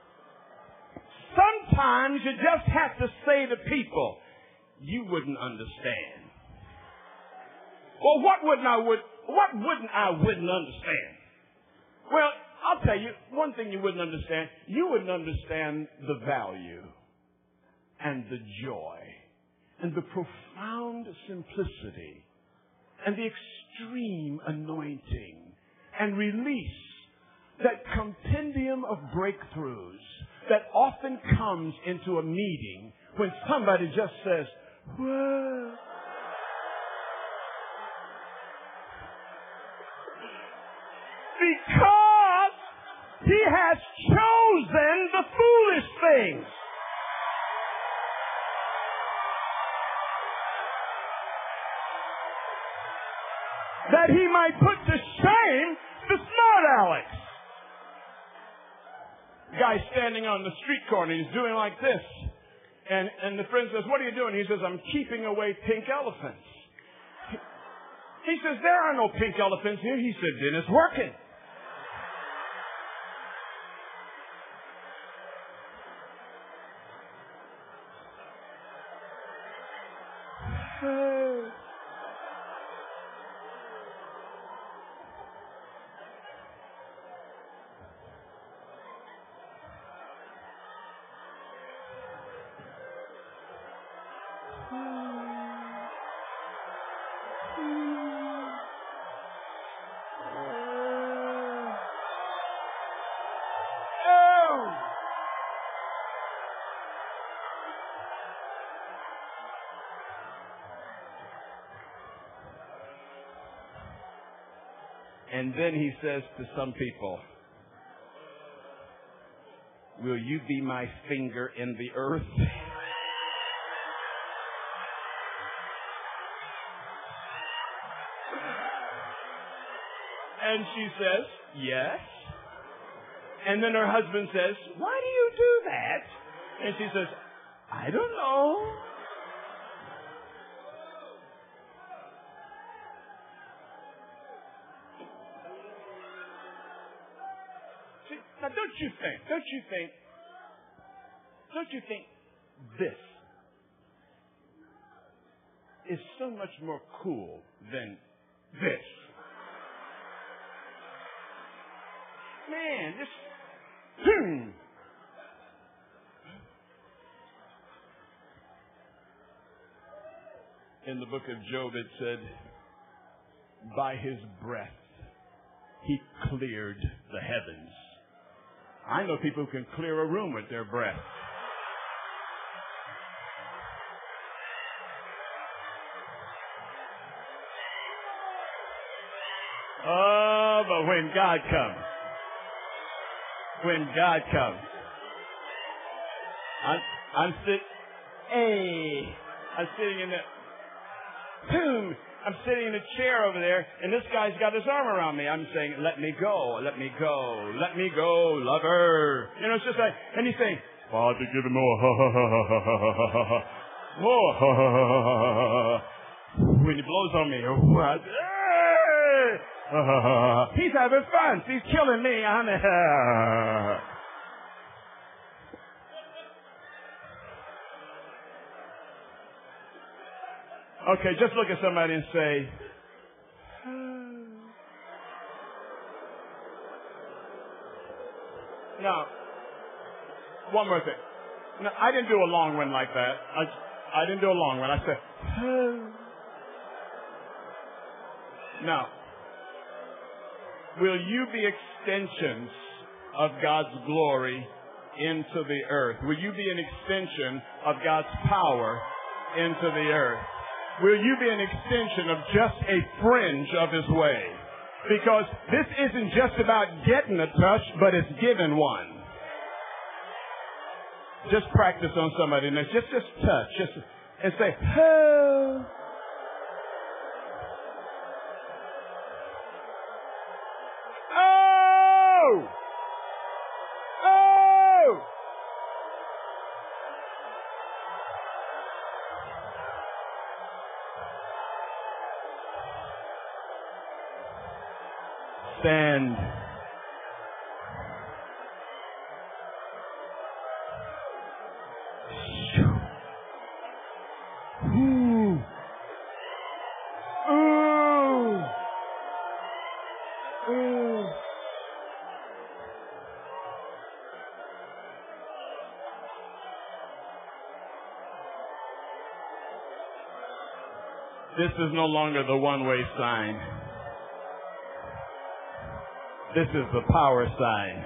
Sometimes you just have to say to people, you wouldn't understand. Well, what wouldn't I understand? Well, I'll tell you, one thing you wouldn't understand. You wouldn't understand the value and the joy and the profound simplicity and the extreme anointing and release, that compendium of breakthroughs that often comes into a meeting when somebody just says, whoa. Because he has chosen the foolish things. That he might put to shame the smart Alex. Guy standing on the street corner, he's doing like this. And the friend says, what are you doing? He says, I'm keeping away pink elephants. He says, there are no pink elephants here. He said, then it's working. And then he says to some people, will you be my finger in the earth? And she says, yes. And then her husband says, why do you do that? And she says, I don't know. See, now don't you think this is so much more cool than this? Man, this... In the book of Job, it said, by his breath, he cleared the heavens. I know people who can clear a room with their breath. Oh, but when God comes, I'm sitting in the tomb. I'm sitting in a chair over there, and this guy's got his arm around me. I'm saying, let me go, let me go, let me go, lover. You know, it's just like, and he's saying, Father, give him more. More. When he blows on me, he's having fun. He's killing me. Okay, just look at somebody and say, now, one more thing. No, I didn't do a long one like that. I didn't do a long one. I said, now, will you be extensions of God's glory into the earth? Will you be an extension of God's power into the earth? Will you be an extension of just a fringe of His way? Because this isn't just about getting a touch, but it's giving one. Just practice on somebody and just touch, and say, oh. Oh! Oh! Stand. Ooh. Ooh. Ooh. This is no longer the one-way sign. This is the power sign.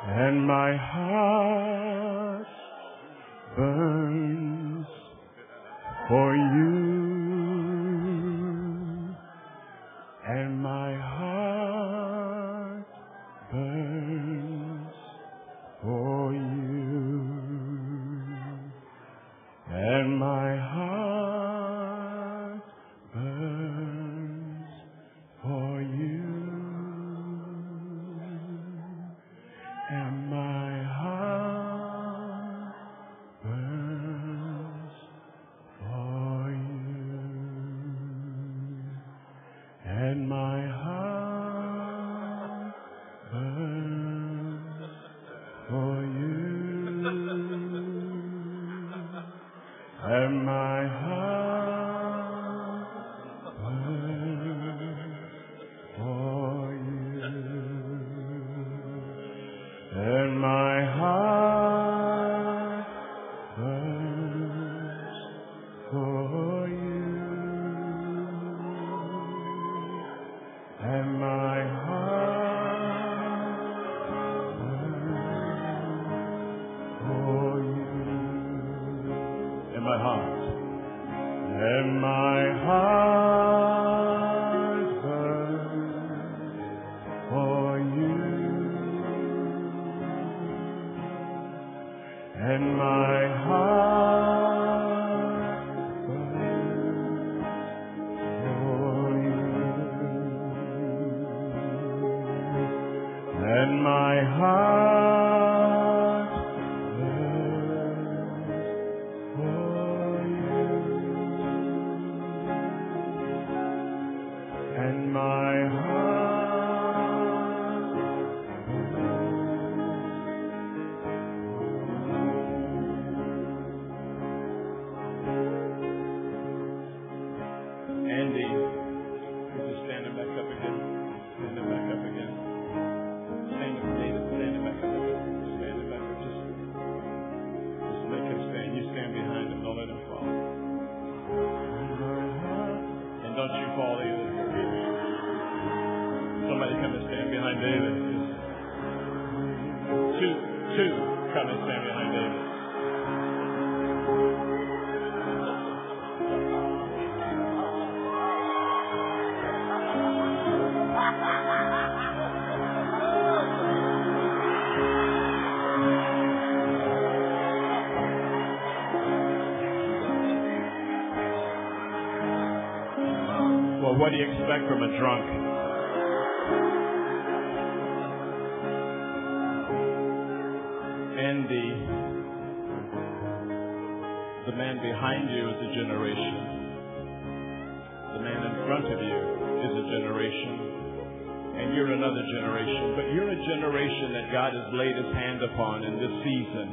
and my heart burns for you, and my heart burns for you, and my heart burns for you, and my heart burns for you, and my heart burns for you, and my heart burns for you, and my heart burns for you, and my heart burns for you, and my heart, and my heart burns for you, and my heart burns for you, and my heart burns for you, and my heart Andy, would you stand it back up again? Stand it back up again. Stand it, David, stand it back up again. Stand it back up. Just make him stand. You stand behind him. Don't let him fall. And don't you fall either. Somebody come and stand behind David. Two, come and stand behind David. Well, what do you expect from a drunk? Andy, the man behind you is a generation. The man in front of you is a generation. And you're another generation. But you're a generation that God has laid His hand upon in this season.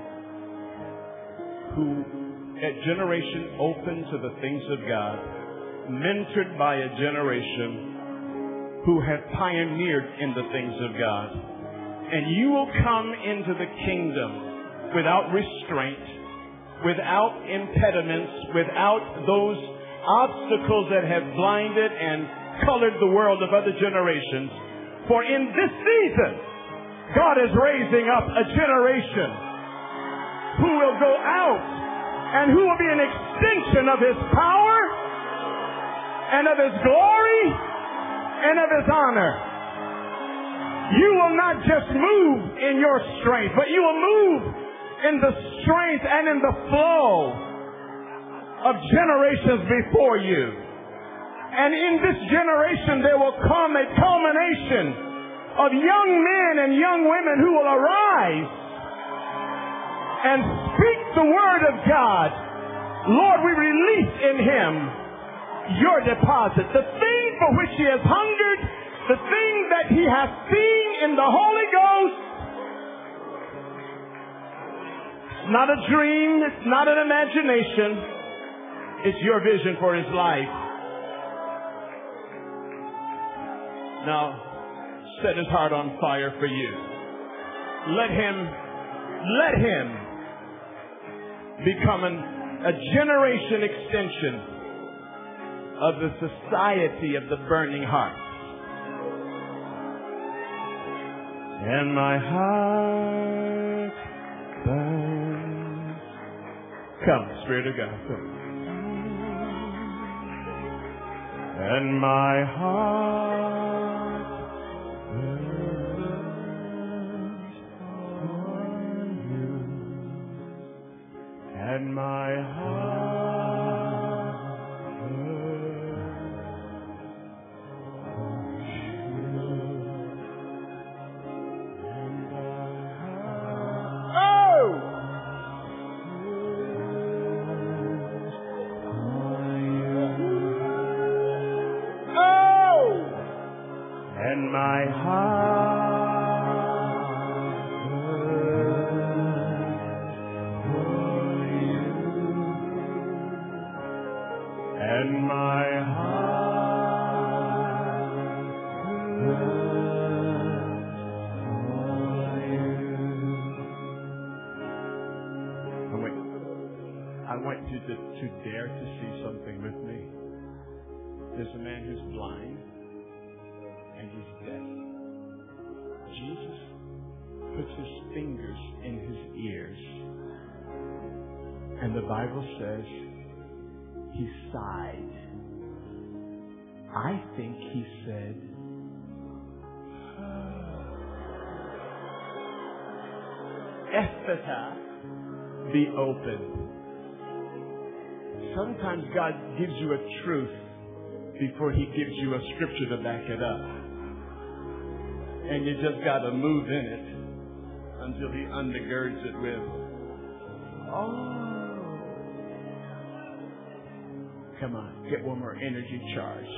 A generation open to the things of God, mentored by a generation who have pioneered in the things of God. And you will come into the kingdom without restraint, without impediments, without those obstacles that have blinded and colored the world of other generations. For in this season, God is raising up a generation who will go out and who will be an extension of His power and of His glory and of His honor. You will not just move in your strength, but you will move in the strength and in the flow of generations before you. And in this generation there will come a culmination of young men and young women who will arise and speak the word of God. Lord, we release in him your deposit, the thing for which he has hungered, the thing that he has seen in the Holy Ghost. It's not a dream, it's not an imagination, it's your vision for his life. Now, set his heart on fire for you. Let him become a generation extension of the society of the burning heart. and my heart burns. Come, Spirit of God, come. And my heart burns for you, and my heart burns and my heart burns for you, and my heart burns for you. I want you to dare to see something with me. There's a man who's blind and he's deaf. Jesus puts his fingers in his ears, and the Bible says he sighed. I think he said, Ephphatha, be open. Sometimes God gives you a truth before he gives you a scripture to back it up. And you just got to move in it until he undergirds it with, oh. Come on, get one more energy charge.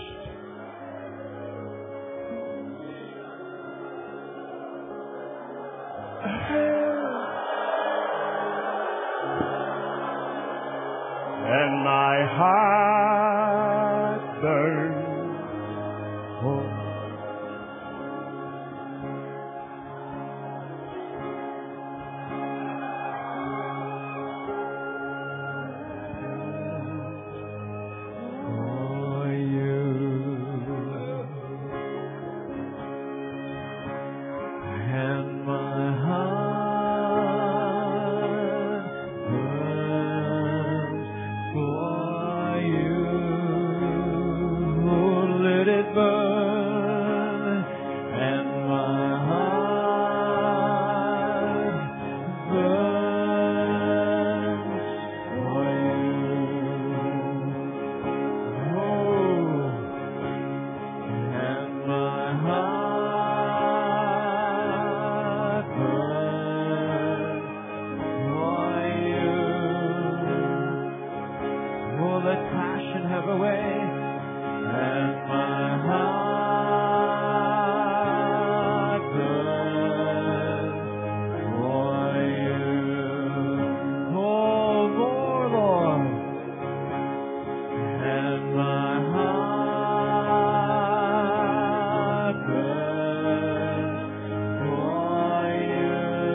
And my heart burns for you, and my heart burns for you. Oh, let it burn, and my heart burns for you. Oh, and my heart burns for you. Oh, let passion have a way, and my heart burns for you. Oh, more, Lord, and my heart burns for you,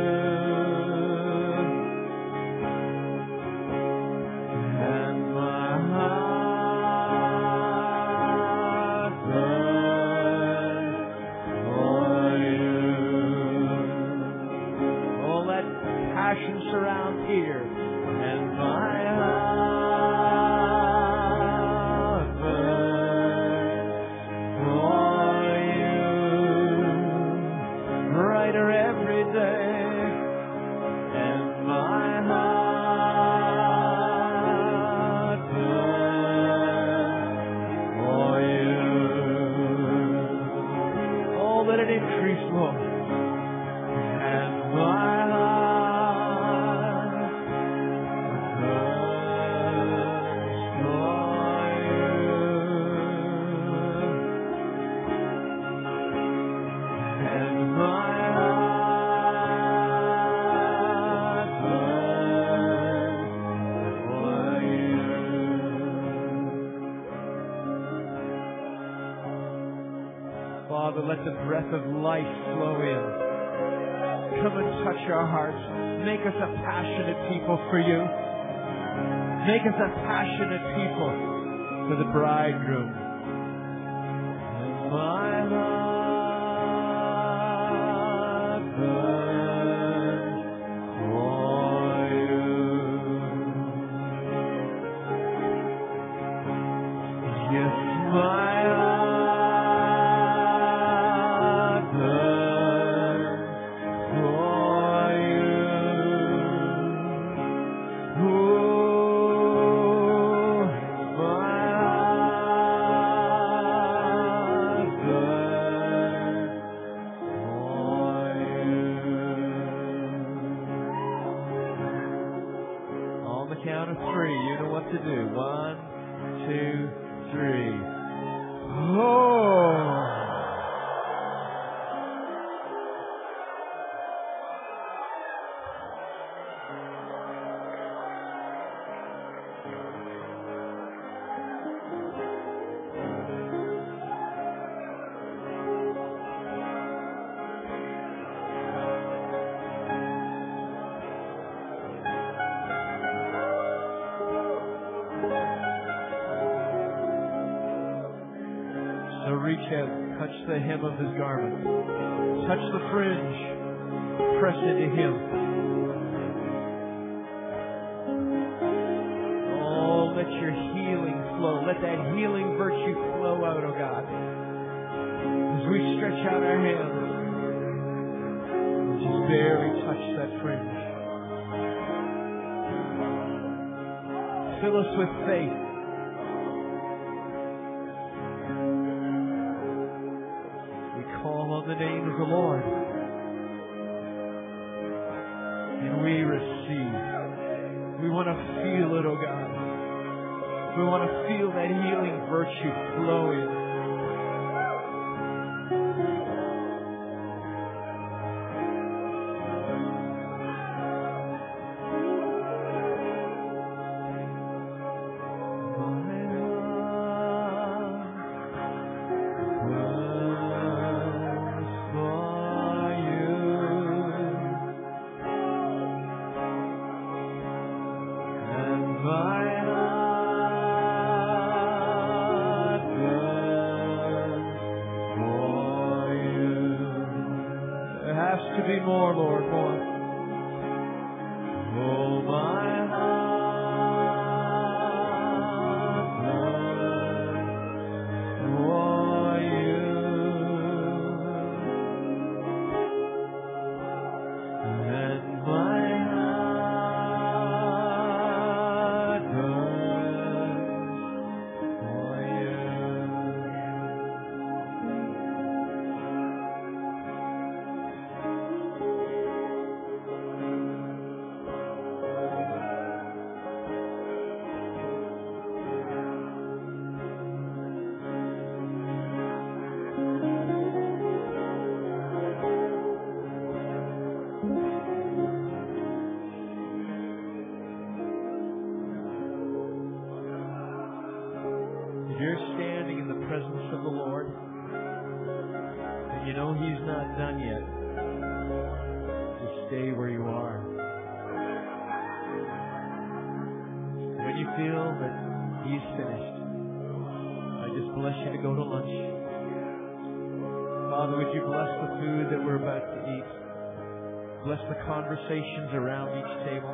and my heart burns for you. Oh, let passion surround Peter, and my heart burns for you. Brighter every day, and my heart burns for you. Oh, let it increase, Lord. And my heart burns for you. And my heart burns for you. Father, let the breath of life flow in. Come and touch our hearts. Make us a passionate people for you. Make us a passionate people for the bridegroom. And my heart to do. 1, 2, 3. Oh! So reach out, touch the hem of His garment, touch the fringe, press into Him. Oh, let your healing flow. Let that healing virtue flow out, oh God. As we stretch out our hands, just barely touch that fringe. Fill us with faith. Call on the name of the Lord, and we receive. We want to feel it, oh God. We want to feel that healing virtue flowing. To be more, Lord, more. Oh, my heart burns for you, and my heart burns for you. If you're standing in the presence of the Lord, and you know He's not done yet, just stay where you are. When you feel that He's finished, I just bless you to go to lunch. Father, would you bless the food that we're about to eat? Bless the conversations around each table.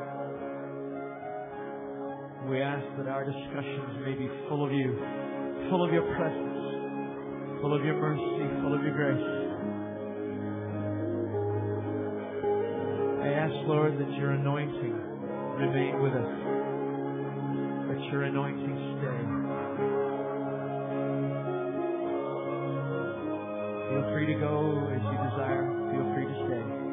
We ask that our discussions may be full of you, full of your presence, full of your mercy, full of your grace. I ask, Lord, that your anointing remain with us, that your anointing stay. Feel free to go as you desire. Feel free to stay.